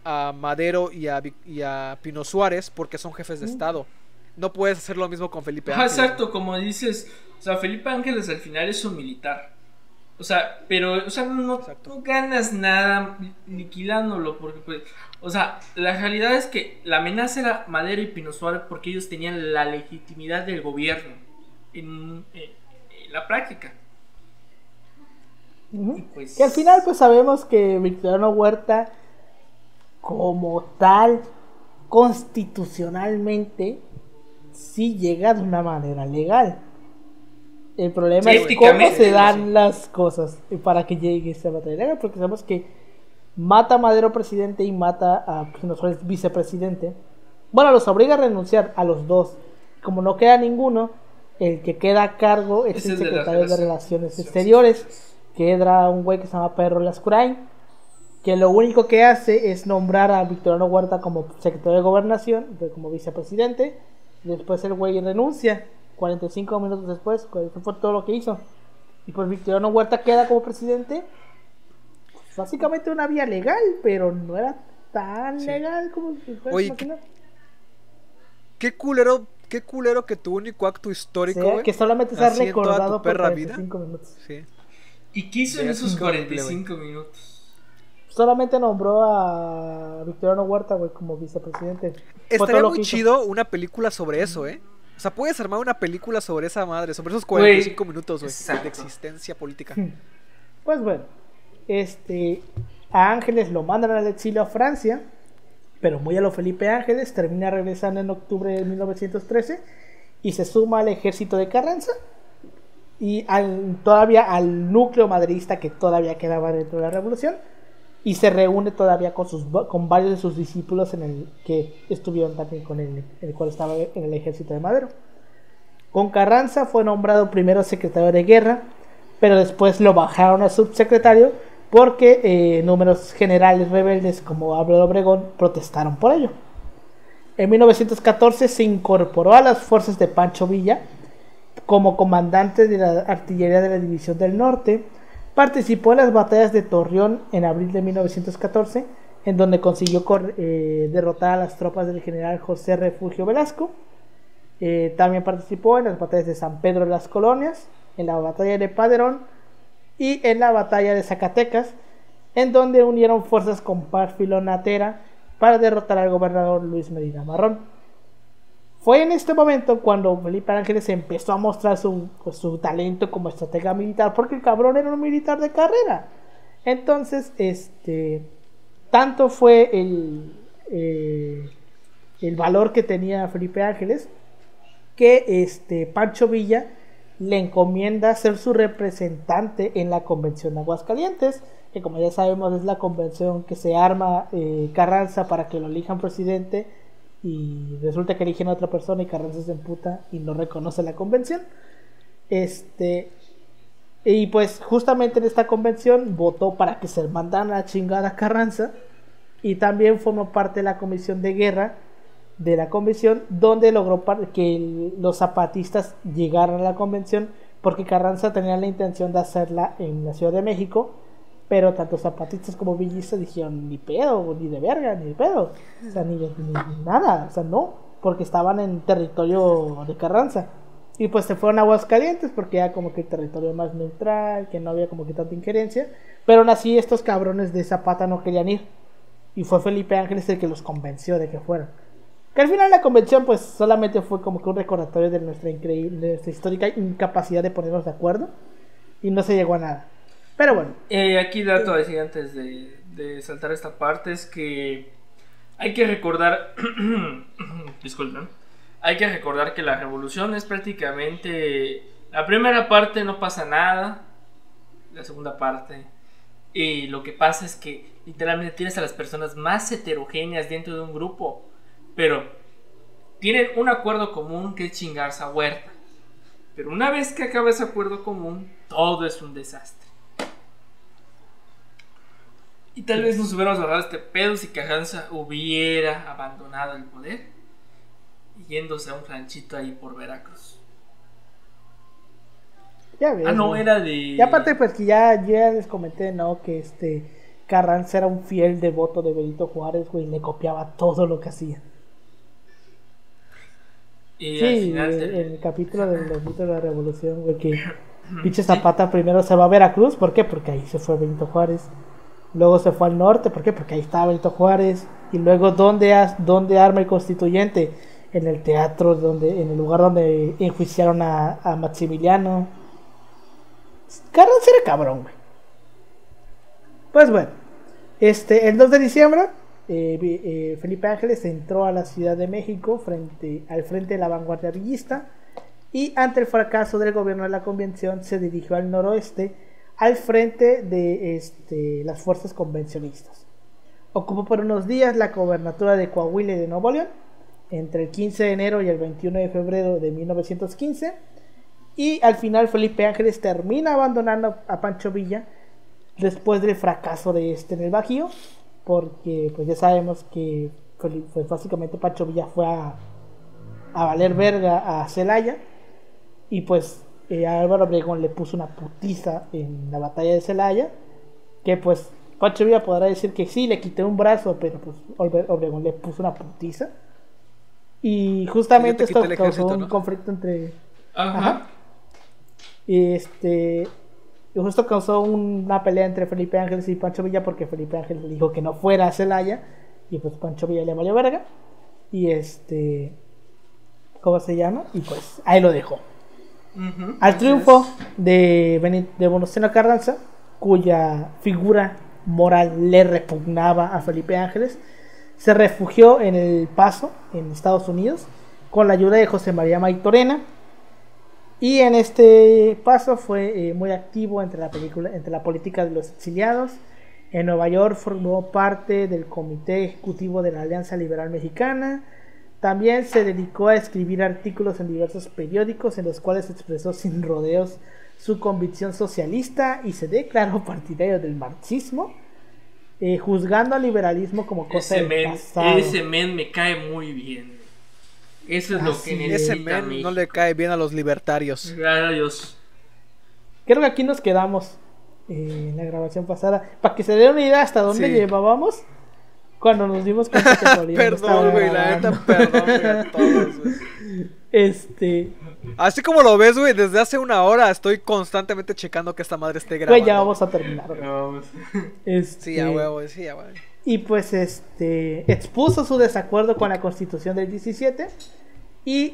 B: a Madero y a Pino Suárez porque son jefes de Estado. No puedes hacer lo mismo con Felipe Ángeles.
C: Exacto, como dices, o sea, Felipe Ángeles al final es un militar. O sea, pero, o sea, no ganas nada liquidándolo, porque, pues, o sea, la realidad es que la amenaza era Madero y Pino Suárez porque ellos tenían la legitimidad del gobierno en la práctica.
A: Uh-huh.
C: Pues,
A: que al final pues sabemos que Victoriano Huerta como tal constitucionalmente sí llega de una manera legal. El problema es cómo se dan las cosas para que llegue esa batalla legal, porque sabemos que mata a Madero presidente y mata a Pino Suárez vicepresidente. Bueno, los obliga a renunciar a los dos. Como no queda ninguno, el que queda a cargo es el secretario de Relaciones Exteriores, que era un güey que se llama Pedro Lascurain, que lo único que hace es nombrar a Victoriano Huerta como secretario de Gobernación, como vicepresidente. Después el güey renuncia 45 minutos después. Eso fue todo lo que hizo. Y pues Victoriano Huerta queda como presidente. Pues básicamente una vía legal, pero no era tan legal como se puede imaginar.
B: Qué culero que tu único acto histórico,
A: güey, que solamente se ha recordado por
B: 45
A: minutos.
B: Sí.
C: ¿Y qué hizo en esos 45 minutos?
A: Solamente nombró a Victoriano Huerta, güey, como vicepresidente.
B: Estaría muy chido una película sobre eso, O sea, puedes armar una película sobre esa madre, sobre esos 45 minutos, güey, de existencia política.
A: Pues bueno, a Ángeles lo mandan al exilio a Francia, pero muy a lo Felipe Ángeles, termina regresando en octubre de 1913 y se suma al ejército de Carranza y todavía al núcleo maderista que todavía quedaba dentro de la revolución, y se reúne todavía con varios de sus discípulos que estuvieron también con él, el cual estaba en el ejército de Madero. Con Carranza fue nombrado primero secretario de guerra, pero después lo bajaron a subsecretario porque números generales rebeldes como Álvaro Obregón protestaron por ello. En 1914 se incorporó a las fuerzas de Pancho Villa como comandante de la artillería de la División del Norte. Participó en las batallas de Torreón en abril de 1914, en donde consiguió derrotar a las tropas del general José Refugio Velasco. También participó en las batallas de San Pedro de las Colonias, en la batalla de Paderón y en la batalla de Zacatecas, en donde unieron fuerzas con Pánfilo Natera para derrotar al gobernador Luis Medina Marrón. Fue en este momento cuando Felipe Ángeles empezó a mostrar su talento como estratega militar, porque el cabrón era un militar de carrera. Entonces, tanto fue el valor que tenía Felipe Ángeles que Pancho Villa le encomienda ser su representante en la convención de Aguascalientes, que como ya sabemos es la convención que se arma Carranza para que lo elijan presidente, y resulta que eligen a otra persona y Carranza se emputa y no reconoce la convención. Y pues justamente en esta convención votó para que se mandaran a chingar a Carranza, y también formó parte de la comisión de guerra de la convención, donde logró que los zapatistas llegaran a la convención, porque Carranza tenía la intención de hacerla en la Ciudad de México, pero tanto zapatistas como villistas dijeron ni pedo, ni de verga, ni de pedo, o sea, ni nada, o sea, no, porque estaban en territorio de Carranza. Y pues se fueron a Aguascalientes porque era como que el territorio más neutral, que no había como que tanta injerencia, pero aún así estos cabrones de Zapata no querían ir, y fue Felipe Ángeles el que los convenció de que fueran. Que al final la convención pues solamente fue como que un recordatorio de nuestra histórica incapacidad de ponernos de acuerdo, y no se llegó a nada. Pero bueno.
C: Aquí dato así antes de saltar esta parte es que hay que recordar, disculpen, hay que recordar que la revolución es prácticamente la primera parte, no pasa nada, la segunda parte, y lo que pasa es que literalmente tienes a las personas más heterogéneas dentro de un grupo, pero tienen un acuerdo común que es chingarse a Huerta. Pero una vez que acaba ese acuerdo común, todo es un desastre. Y tal vez nos hubiéramos ahorrado este pedo si Carranza hubiera abandonado el poder y yéndose a un ranchito ahí por Veracruz.
A: Ya ves.
C: No, era de...
A: Y aparte pues que ya les comenté, ¿no? Que Carranza era un fiel devoto de Benito Juárez, güey, y le copiaba todo lo que hacía.
C: Y
A: Sí,
C: al final
A: en el capítulo de los mitos de la revolución, güey, que pinche Zapata primero se va a Veracruz, ¿por qué? Porque ahí se fue Benito Juárez. Luego se fue al norte, ¿por qué? Porque ahí estaba Benito Juárez. Y luego, ¿dónde arma el constituyente? En el teatro, en el lugar donde enjuiciaron a Maximiliano. Carranza era cabrón, güey. Pues bueno, el 2 de diciembre, Felipe Ángeles entró a la Ciudad de México al frente de la vanguardia villista, y ante el fracaso del gobierno de la convención se dirigió al noroeste, al frente de las fuerzas convencionistas. Ocupó por unos días la gobernatura de Coahuila y de Nuevo León entre el 15 de enero y el 21 de febrero de 1915, y al final Felipe Ángeles termina abandonando a Pancho Villa después del fracaso de en el Bajío, porque pues ya sabemos que pues, básicamente Pancho Villa fue a valer verga a Celaya, y pues a Álvaro Obregón le puso una putiza en la batalla de Celaya, que pues Pancho Villa podrá decir que sí, le quité un brazo, pero pues Obregón le puso una putiza, y justamente esto causó un conflicto entre... Ajá. Y justo causó una pelea entre Felipe Ángeles y Pancho Villa, porque Felipe Ángeles le dijo que no fuera a Celaya, y pues Pancho Villa le valió verga, y ¿cómo se llama? Y pues ahí lo dejó. Al triunfo de Venustiano Carranza, cuya figura moral le repugnaba a Felipe Ángeles, se refugió en El Paso, en Estados Unidos, con la ayuda de José María Maytorena. Y en este paso fue muy activo entre la política de los exiliados. En Nueva York formó parte del comité ejecutivo de la Alianza Liberal Mexicana. También se dedicó a escribir artículos en diversos periódicos en los cuales expresó sin rodeos su convicción socialista y se declaró partidario del marxismo, juzgando al liberalismo como cosa del pasado.
C: Ese men me cae muy bien. Eso es lo que necesita.
B: Ese men no le cae bien a los libertarios.
C: Adiós.
A: Creo que aquí nos quedamos en la grabación pasada, para que se den una idea hasta dónde llevábamos cuando nos dimos cuenta que
B: perdón, güey, la neta, perdón, güey, a todos,
A: güey.
B: Así como lo ves, güey, desde hace una hora estoy constantemente checando que esta madre esté grabando.
A: Güey, ya vamos a terminar.
B: Sí, a huevo, sí, a huevo.
A: Y pues expuso su desacuerdo con la Constitución del 17 y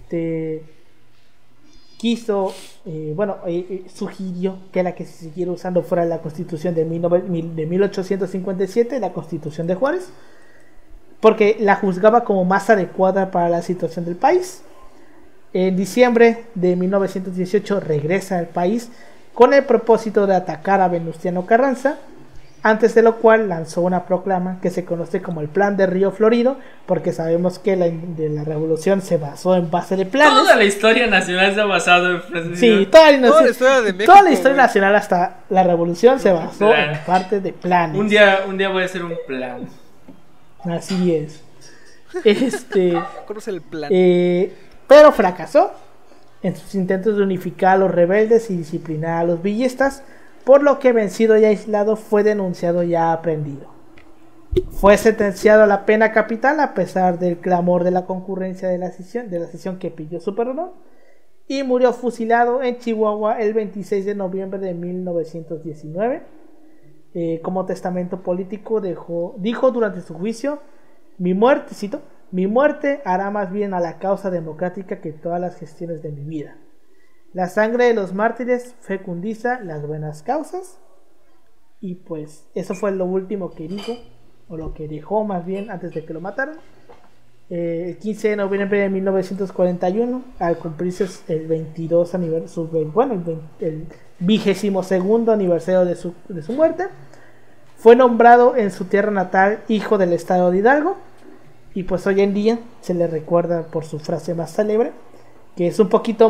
A: quiso, sugirió que la que se siguiera usando fuera la Constitución de 1857, la Constitución de Juárez, porque la juzgaba como más adecuada para la situación del país. En diciembre de 1918 regresa al país con el propósito de atacar a Venustiano Carranza, antes de lo cual lanzó una proclama que se conoce como el Plan de Río Florido, porque sabemos que la revolución se basó en base de planes.
C: Toda la historia nacional se ha basado en planes.
A: Sí, toda la historia de México, toda la historia nacional hasta la revolución se basó en parte de planes.
C: Un día voy a hacer un plan.
A: Así es.
B: Conoce el plan.
A: Pero fracasó en sus intentos de unificar a los rebeldes y disciplinar a los villistas, por lo que, vencido y aislado, fue denunciado y aprendido. Fue sentenciado a la pena capital a pesar del clamor de la concurrencia de la sesión que pidió su perdón, y murió fusilado en Chihuahua el 26 de noviembre de 1919. Como testamento político dijo durante su juicio: mi muerte hará más bien a la causa democrática que todas las gestiones de mi vida. La sangre de los mártires fecundiza las buenas causas. Y pues eso fue lo último que dijo, o lo que dejó más bien antes de que lo mataran. El 15 de noviembre de 1941, al cumplirse el 22 aniversario, el 22º aniversario de su muerte, fue nombrado en su tierra natal hijo del estado de Hidalgo. Y pues hoy en día se le recuerda por su frase más célebre, que es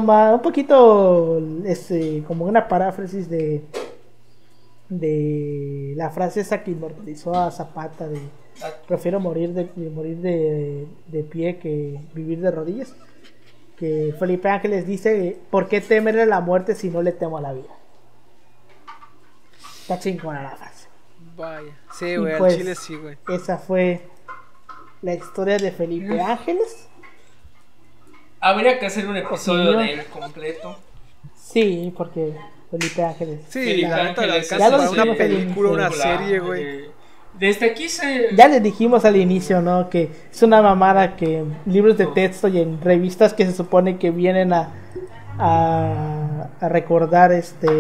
A: como una paráfrasis de la frase esa que inmortalizó a Zapata de prefiero morir de pie que vivir de rodillas, que Felipe Ángeles dice: ¿por qué temerle a la muerte si no le temo a la vida? Está chingona la frase.
B: Vaya. Sí,
A: Y
B: güey,
A: pues,
B: al chile sí, güey.
A: esa fue la historia de Felipe Ángeles.
C: Habría que hacer un episodio
A: Opinión.
C: de él completo.
A: Sí, porque Felipe Ángeles.
B: Sí,
C: Felipe
B: la neta le
C: Ángeles
B: alcanza
A: ya lo
B: para una
A: dijimos al
B: película, una
A: inicio.
B: serie, güey.
C: Desde aquí se...
A: Ya les dijimos al inicio, ¿no? Que es una mamada que en libros de texto y en revistas que se supone que vienen a recordar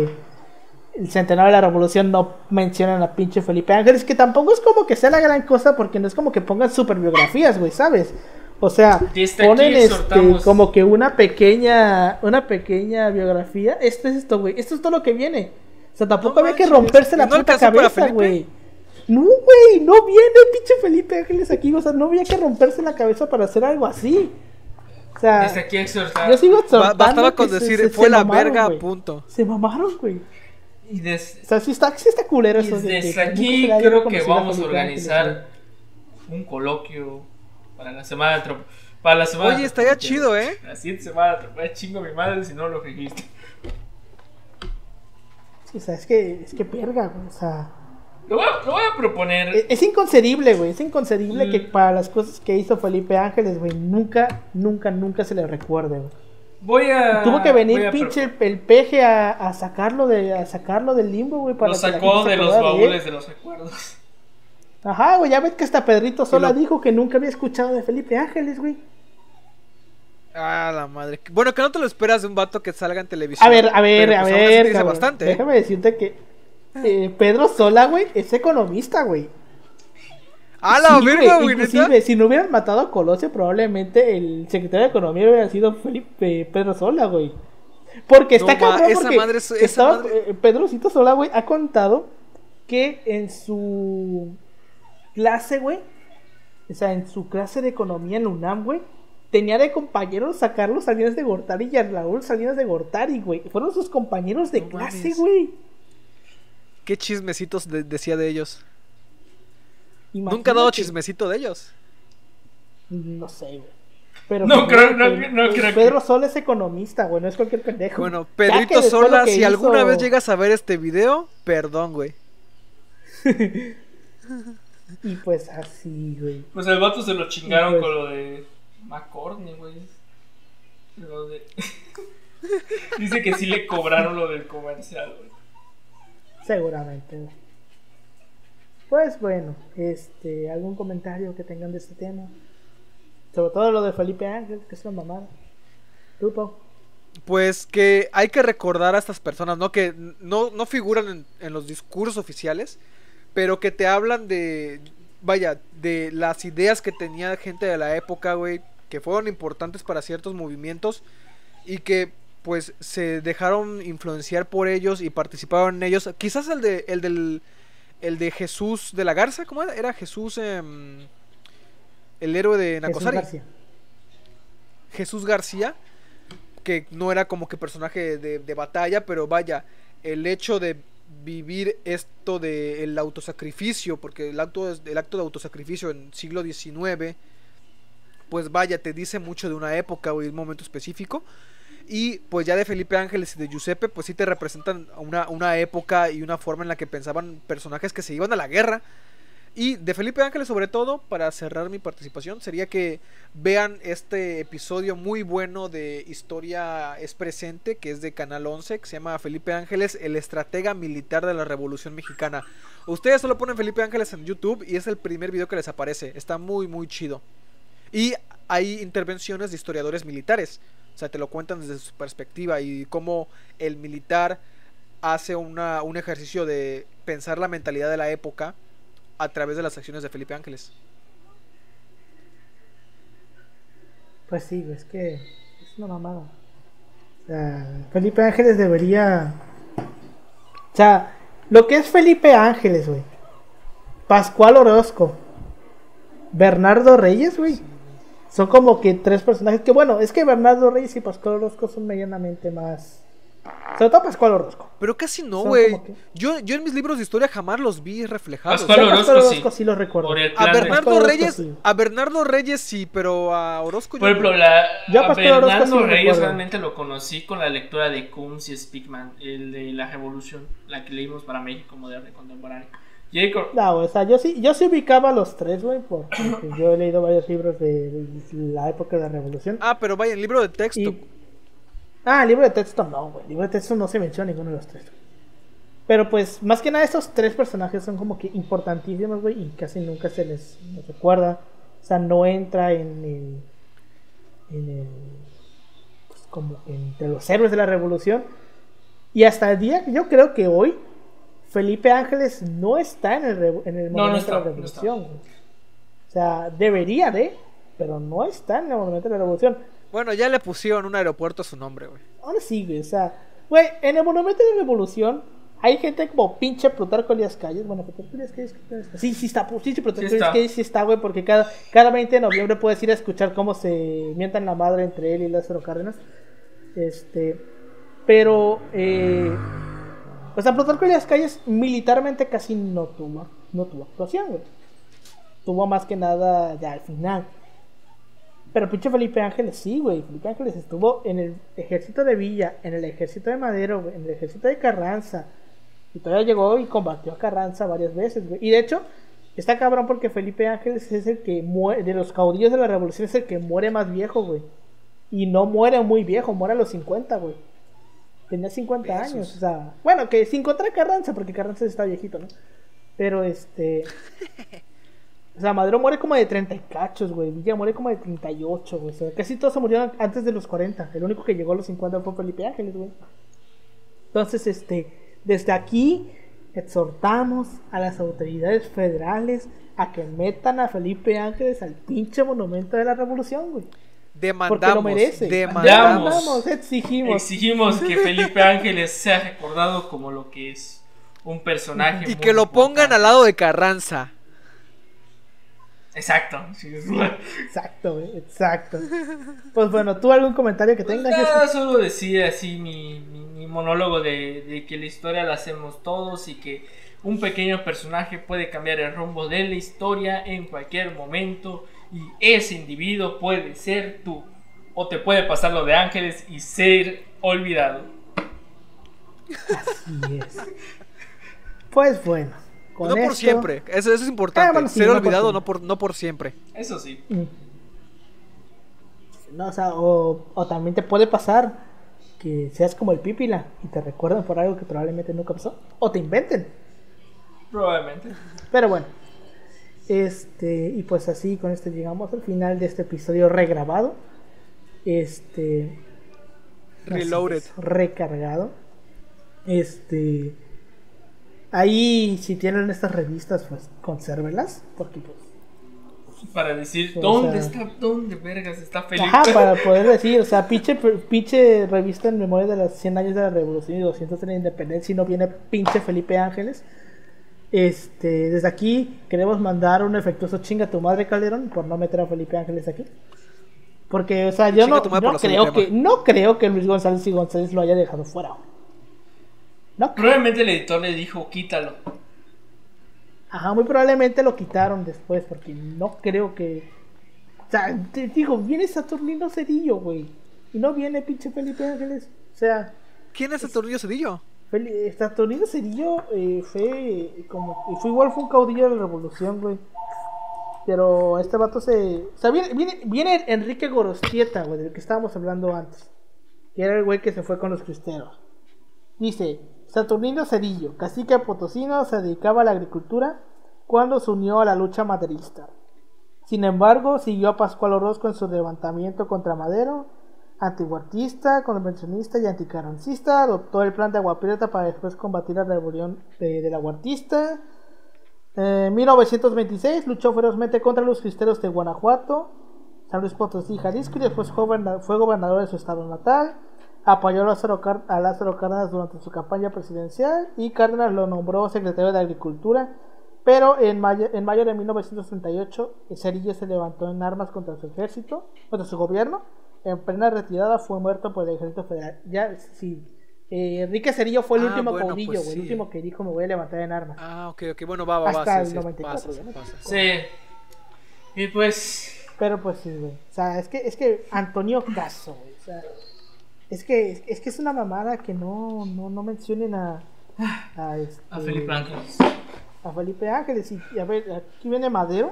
A: el centenario de la revolución no mencionan a pinche Felipe Ángeles, que tampoco es como que sea la gran cosa porque no es como que pongan super biografías, güey, ¿sabes? O sea,
C: Desde
A: ponen
C: aquí exhortamos-
A: como que una pequeña biografía. Esto es esto, güey. Esto es todo lo que viene. O sea, tampoco
B: No
A: había que
B: manches.
A: romperse la
B: ¿Y no
A: puta
B: alcanzó para
A: cabeza,
B: Felipe?
A: güey. No, güey, no viene pinche Felipe Ángeles aquí. O sea, no había que romperse la cabeza para hacer algo así. O sea,
C: Desde aquí exhortar.
A: yo sigo exhortando
B: Bastaba con
A: que se-
B: decir,
A: se-
B: fue
A: se
B: la
A: mamaron,
B: verga,
A: güey.
B: punto.
A: Se mamaron, güey.
C: Y
A: O sea, sí está culero
C: Y
A: eso. de que
C: desde
A: nunca
C: aquí
A: se le haya
C: creo que
A: reconocido a
C: vamos a
A: Felipe Ángeles,
C: organizar un coloquio para la semana de para la semana.
B: Oye, estaría chido, ¿eh?
C: La siguiente semana chingo a mi madre si no lo registro.
A: güey. Sí, o sea, es que verga, güey. O sea,
C: Lo voy a proponer.
A: es inconcebible, güey. Es inconcebible
C: Mm.
A: que para las cosas que hizo Felipe Ángeles, güey, nunca se le recuerde, güey. Tuvo que venir pinche el peje a sacarlo del limbo, güey, para
C: Lo
A: que la
C: sacó
A: gente se
C: de los
A: acordara él.
C: baúles de los recuerdos.
A: Ajá, güey, ya ves que hasta Pedrito Sola
B: lo-
A: dijo que nunca había escuchado de Felipe Ángeles, güey.
B: Ah, la madre. Bueno, que no te lo esperas de un vato que salga en televisión.
A: A ver,
B: pero, pues, aún así te dice
A: cabrón.
B: bastante, ¿eh?
A: Déjame decirte que Pedro Sola, güey, es economista, güey.
B: ¡A la
A: Sí,
B: verga, güey! ¿Neta?
A: Inclusive, si no hubieran matado a Colosio, probablemente el secretario de Economía hubiera sido Pedro Sola, güey. Porque está
B: No,
A: cabrón,
B: esa
A: porque
B: madre es- esa
A: estaba,
B: madre-
A: Pedrocito Sola, güey, ha contado que en su clase, güey, o sea, en su clase de economía en la UNAM, güey, tenía de compañeros a Carlos Salinas de Gortari y a Raúl Salinas de Gortari, güey. Fueron sus compañeros de
B: No
A: clase,
B: mames.
A: güey.
B: ¿Qué chismecitos decía de ellos?
A: Imagínate.
B: Nunca ha dado chismecito de ellos.
A: No sé, güey. Pero
C: No
A: pues,
C: creo- no creo que-
A: Pedro Sola es economista, güey, no es cualquier pendejo.
B: Bueno,
A: Ya que
B: Pedrito
A: después
B: Sola,
A: lo que
B: si alguna
A: hizo-
B: vez llegas a ver este video, perdón, güey.
A: Y pues así, güey.
C: Pues el vato se lo chingaron
A: Pues-
C: con lo de McCorney, güey. Lo de... Dice que sí le cobraron lo del comercial, güey.
A: Seguramente, güey. Pues bueno, algún comentario que tengan de este tema. Sobre todo lo de Felipe Ángel, que es una mamada. ¿Tú, Pau?
B: Pues que hay que recordar a estas personas, ¿no? Que no figuran en los discursos oficiales, pero que te hablan de, vaya, de las ideas que tenía gente de la época, güey, que fueron importantes para ciertos movimientos y que pues se dejaron influenciar por ellos y participaron en ellos. Quizás el de Jesús de la Garza, ¿cómo era? Era Jesús, el héroe de
A: Jesús
B: Nacosari.
A: García.
B: Jesús García, que no era como que personaje de batalla, pero vaya, el hecho de vivir esto del autosacrificio, porque el acto de autosacrificio en siglo XIX, pues vaya, te dice mucho de una época o de un momento específico. Y pues ya de Felipe Ángeles y de Giuseppe, pues sí te representan una época y una forma en la que pensaban personajes que se iban a la guerra. Y de Felipe Ángeles, sobre todo, para cerrar mi participación, sería que vean este episodio muy bueno de Historia es Presente, que es de Canal 11, que se llama Felipe Ángeles, el estratega militar de la Revolución Mexicana. Ustedes solo ponen Felipe Ángeles en YouTube y es el primer video que les aparece. Está muy, muy chido. Y hay intervenciones de historiadores militares. O sea, te lo cuentan desde su perspectiva y cómo el militar hace un ejercicio de pensar la mentalidad de la época a través de las acciones de Felipe Ángeles.
A: Pues sí, güey, es que es una mamada. O sea, Felipe Ángeles debería... O sea, lo que es Felipe Ángeles, güey. Pascual Orozco. Bernardo Reyes, güey. Son como que tres personajes que, bueno, es que Bernardo Reyes y Pascual Orozco son medianamente más... Sobre todo Pascual Orozco.
B: Pero casi no,
A: Son
B: güey.
A: como que-
B: Yo en mis libros de historia jamás los vi reflejados.
C: Pascual
A: O sea, Pascual
C: Orozco,
A: Orozco
C: sí.
A: sí lo recuerdo.
C: Por el
B: A
C: plan de-
B: Bernardo
A: Pascual
B: Reyes,
A: Orozco, sí.
B: a Bernardo Reyes sí, pero a Orozco
C: Por ejemplo,
A: Yo a
C: a
A: Pascual Orozco sí
C: Bernardo
A: lo
C: Reyes
A: recuerdo.
C: realmente lo conocí con la lectura de Combs y Speakman, el de la Revolución, la que leímos para México Moderno y Contemporáneo.
A: No, o sea, yo sí ubicaba a los tres, güey, porque yo he leído varios libros de la época de la Revolución.
B: Pero vaya, el libro de texto.
A: Libro de texto no, güey. Libro de texto no se menciona ninguno de los tres. Pero pues, más que nada, estos tres personajes son como que importantísimos, güey, y casi nunca se les recuerda. O sea, no entra en el pues, como entre los héroes de la Revolución. Y hasta el día, yo creo que hoy Felipe Ángeles no está en el monumento de la Revolución. No. O sea, debería pero no está en el monumento de la Revolución.
B: Bueno, ya le pusieron un aeropuerto a su nombre, güey.
A: Ahora sí, güey, o sea, güey, en el monumento de la Revolución hay gente como pinche Plutarco Elías Calles. Bueno, Plutarco Elías Calles, sí está, Plutarco Elías Calles sí está, güey, porque cada 20 de noviembre puedes ir a escuchar cómo se mientan la madre entre él y Lázaro Cárdenas. Pero o sea, Plutarco Elías Calles militarmente casi no tuvo actuación, güey. Tuvo más que nada ya al final. Pero pinche Felipe Ángeles sí, güey. Felipe Ángeles estuvo en el ejército de Villa, en el ejército de Madero, güey, en el ejército de Carranza. Y todavía llegó y combatió a Carranza varias veces, güey. Y de hecho, está cabrón porque Felipe Ángeles es el que muere, de los caudillos de la revolución, es el que muere más viejo, güey. Y no muere muy viejo, muere a los 50, güey. Tenía 50 años, o sea... Bueno, que sin contra Carranza, porque Carranza está viejito, ¿no? Pero o sea, Madero muere como de 30 y cachos, güey. Villa muere como de 38, güey. O sea, casi todos se murieron antes de los 40. El único que llegó a los 50 fue Felipe Ángeles, güey. Entonces, desde aquí exhortamos a las autoridades federales a que metan a Felipe Ángeles al pinche monumento de la revolución, güey.
B: Demandamos,
A: porque lo merece.
C: Demandamos,
A: exigimos
C: que Felipe Ángeles sea recordado como lo que es, un personaje
B: y que lo pongan al lado de Carranza.
C: Exacto.
A: Exacto, güey, exacto. Pues bueno, ¿tú algún comentario que tengas?
C: Nada, solo decía así mi monólogo de que la historia la hacemos todos y que un pequeño personaje puede cambiar el rumbo de la historia en cualquier momento y ese individuo puede ser tú o te puede pasar lo de Ángeles y ser olvidado.
A: Así es. Pues bueno.
B: No por siempre, eso es importante.
A: Bueno, sí,
B: ser olvidado no por siempre.
C: Eso sí.
A: No, o sea, o también te puede pasar que seas como el Pípila y te recuerdan por algo que probablemente nunca pasó. O te inventen.
C: Probablemente.
A: Pero bueno. Y pues así con esto llegamos al final de este episodio regrabado.
B: Reloaded.
A: Recargado. Ahí, si tienen estas revistas, pues consérvelas, porque pues...
C: Para decir, ¿dónde vergas está Felipe?
A: Ajá, para poder decir, o sea, pinche revista en memoria de los 100 años de la Revolución y 200 de la Independencia y no viene pinche Felipe Ángeles. Desde aquí queremos mandar un efectuoso chinga a tu madre, Calderón, por no meter a Felipe Ángeles aquí. Porque, o sea, yo no creo que Luis González y González lo haya dejado fuera. No,
C: probablemente el editor le dijo, quítalo.
A: Ajá, muy probablemente lo quitaron después, porque no creo que... O sea, te digo, viene Saturnino Cedillo, güey. Y no viene pinche Felipe Ángeles. O sea...
B: ¿Quién es Saturnino Cedillo?
A: Saturnino Cedillo fue igual, fue un caudillo de la revolución, güey. Pero este vato o sea, viene Enrique Gorostieta, güey, del que estábamos hablando antes. Que era el güey que se fue con los cristeros. Dice... Saturnino Cedillo, cacique potosino, se dedicaba a la agricultura cuando se unió a la lucha maderista. Sin embargo, siguió a Pascual Orozco en su levantamiento contra Madero, antihuertista, convencionista y anticarrancista. Adoptó el plan de Agua Prieta para después combatir la rebelión de la huertista. En 1926 luchó ferozmente contra los cristeros de Guanajuato, San Luis Potosí y Jalisco y después fue gobernador de su estado natal. Apoyó a Lázaro Cárdenas durante su campaña presidencial y Cárdenas lo nombró secretario de Agricultura, pero en mayo de 1938 Cedillo se levantó en armas contra su ejército, contra su gobierno. En plena retirada fue muerto por el ejército federal. Ya, sí. Enrique Cedillo fue el último caudillo, pues sí. El último que dijo me voy a levantar en armas.
B: Ok, bueno, va.
A: Hasta el 94.
B: Pasa.
C: Sí. Y pues...
A: Pero pues sí, güey. O sea, es que Antonio Caso, güey. O sea... Es que es una mamada que no mencionen a
C: Felipe Ángeles.
A: a Felipe Ángeles. Y a ver, aquí viene Madero.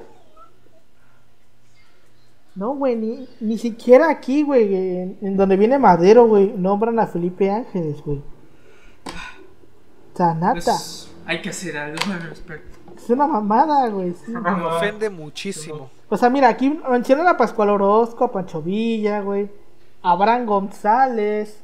A: No, güey, ni siquiera aquí, güey, en donde viene Madero, güey, nombran a Felipe Ángeles, güey. O sea, nada.
C: Pues, hay que hacer algo al respecto.
A: Es una mamada, güey. Sí.
B: Me ofende muchísimo.
A: O sea, mira, aquí mencionan a Pascual Orozco, a Pancho Villa, güey. A Abraham González.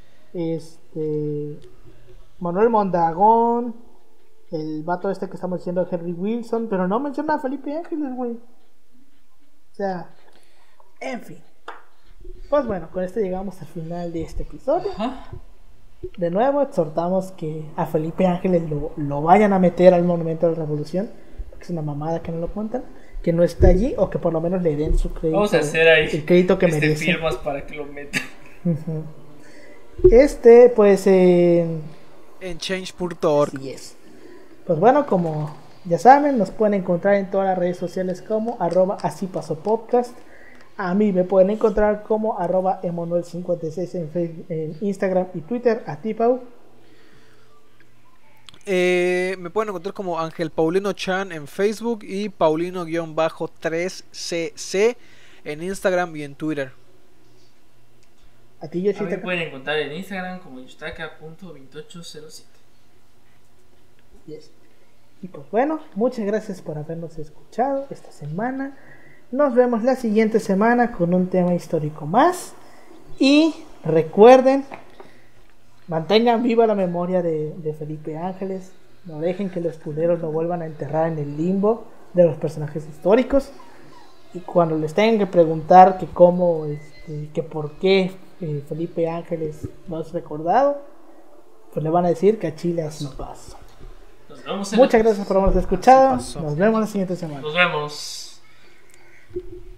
A: Manuel Mondagón. El vato este que estamos diciendo, Henry Wilson. Pero no menciona a Felipe Ángeles, güey. O sea, en fin. Pues bueno, con esto llegamos al final de este episodio.
C: Ajá.
A: De nuevo exhortamos que a Felipe Ángeles lo vayan a meter al Monumento de la Revolución, porque es una mamada que no lo cuentan, que no está allí, o que por lo menos le den su crédito.
C: Vamos a hacer ahí
A: el crédito que merece.
C: firmas para que lo metan.
A: Uh-huh. Pues
B: En change.org.
A: así es. Pues bueno, como ya saben, nos pueden encontrar en todas las redes sociales como @asipasopodcast. A mí me pueden encontrar como @emanuel56 en Instagram y Twitter. A ti, Pau.
B: Me pueden encontrar como Ángel Paulino Chan en Facebook y Paulino-3cc en Instagram y en Twitter.
A: A ti,
C: A mí
A: Yoshita.
C: me pueden encontrar en Instagram como yustaka.2807.
A: Yes. Y pues bueno, muchas gracias por habernos escuchado esta semana. Nos vemos la siguiente semana con un tema histórico más. Y recuerden, mantengan viva la memoria de Felipe Ángeles. No dejen que los culeros lo vuelvan a enterrar en el limbo de los personajes históricos. Y cuando les tengan que preguntar que cómo, que por qué Felipe Ángeles no es recordado, pues le van a decir que a Chile así pasó.
C: Nos vemos
A: Muchas gracias por habernos escuchado.
B: Así pasó.
A: Nos vemos la siguiente semana.
C: Nos vemos.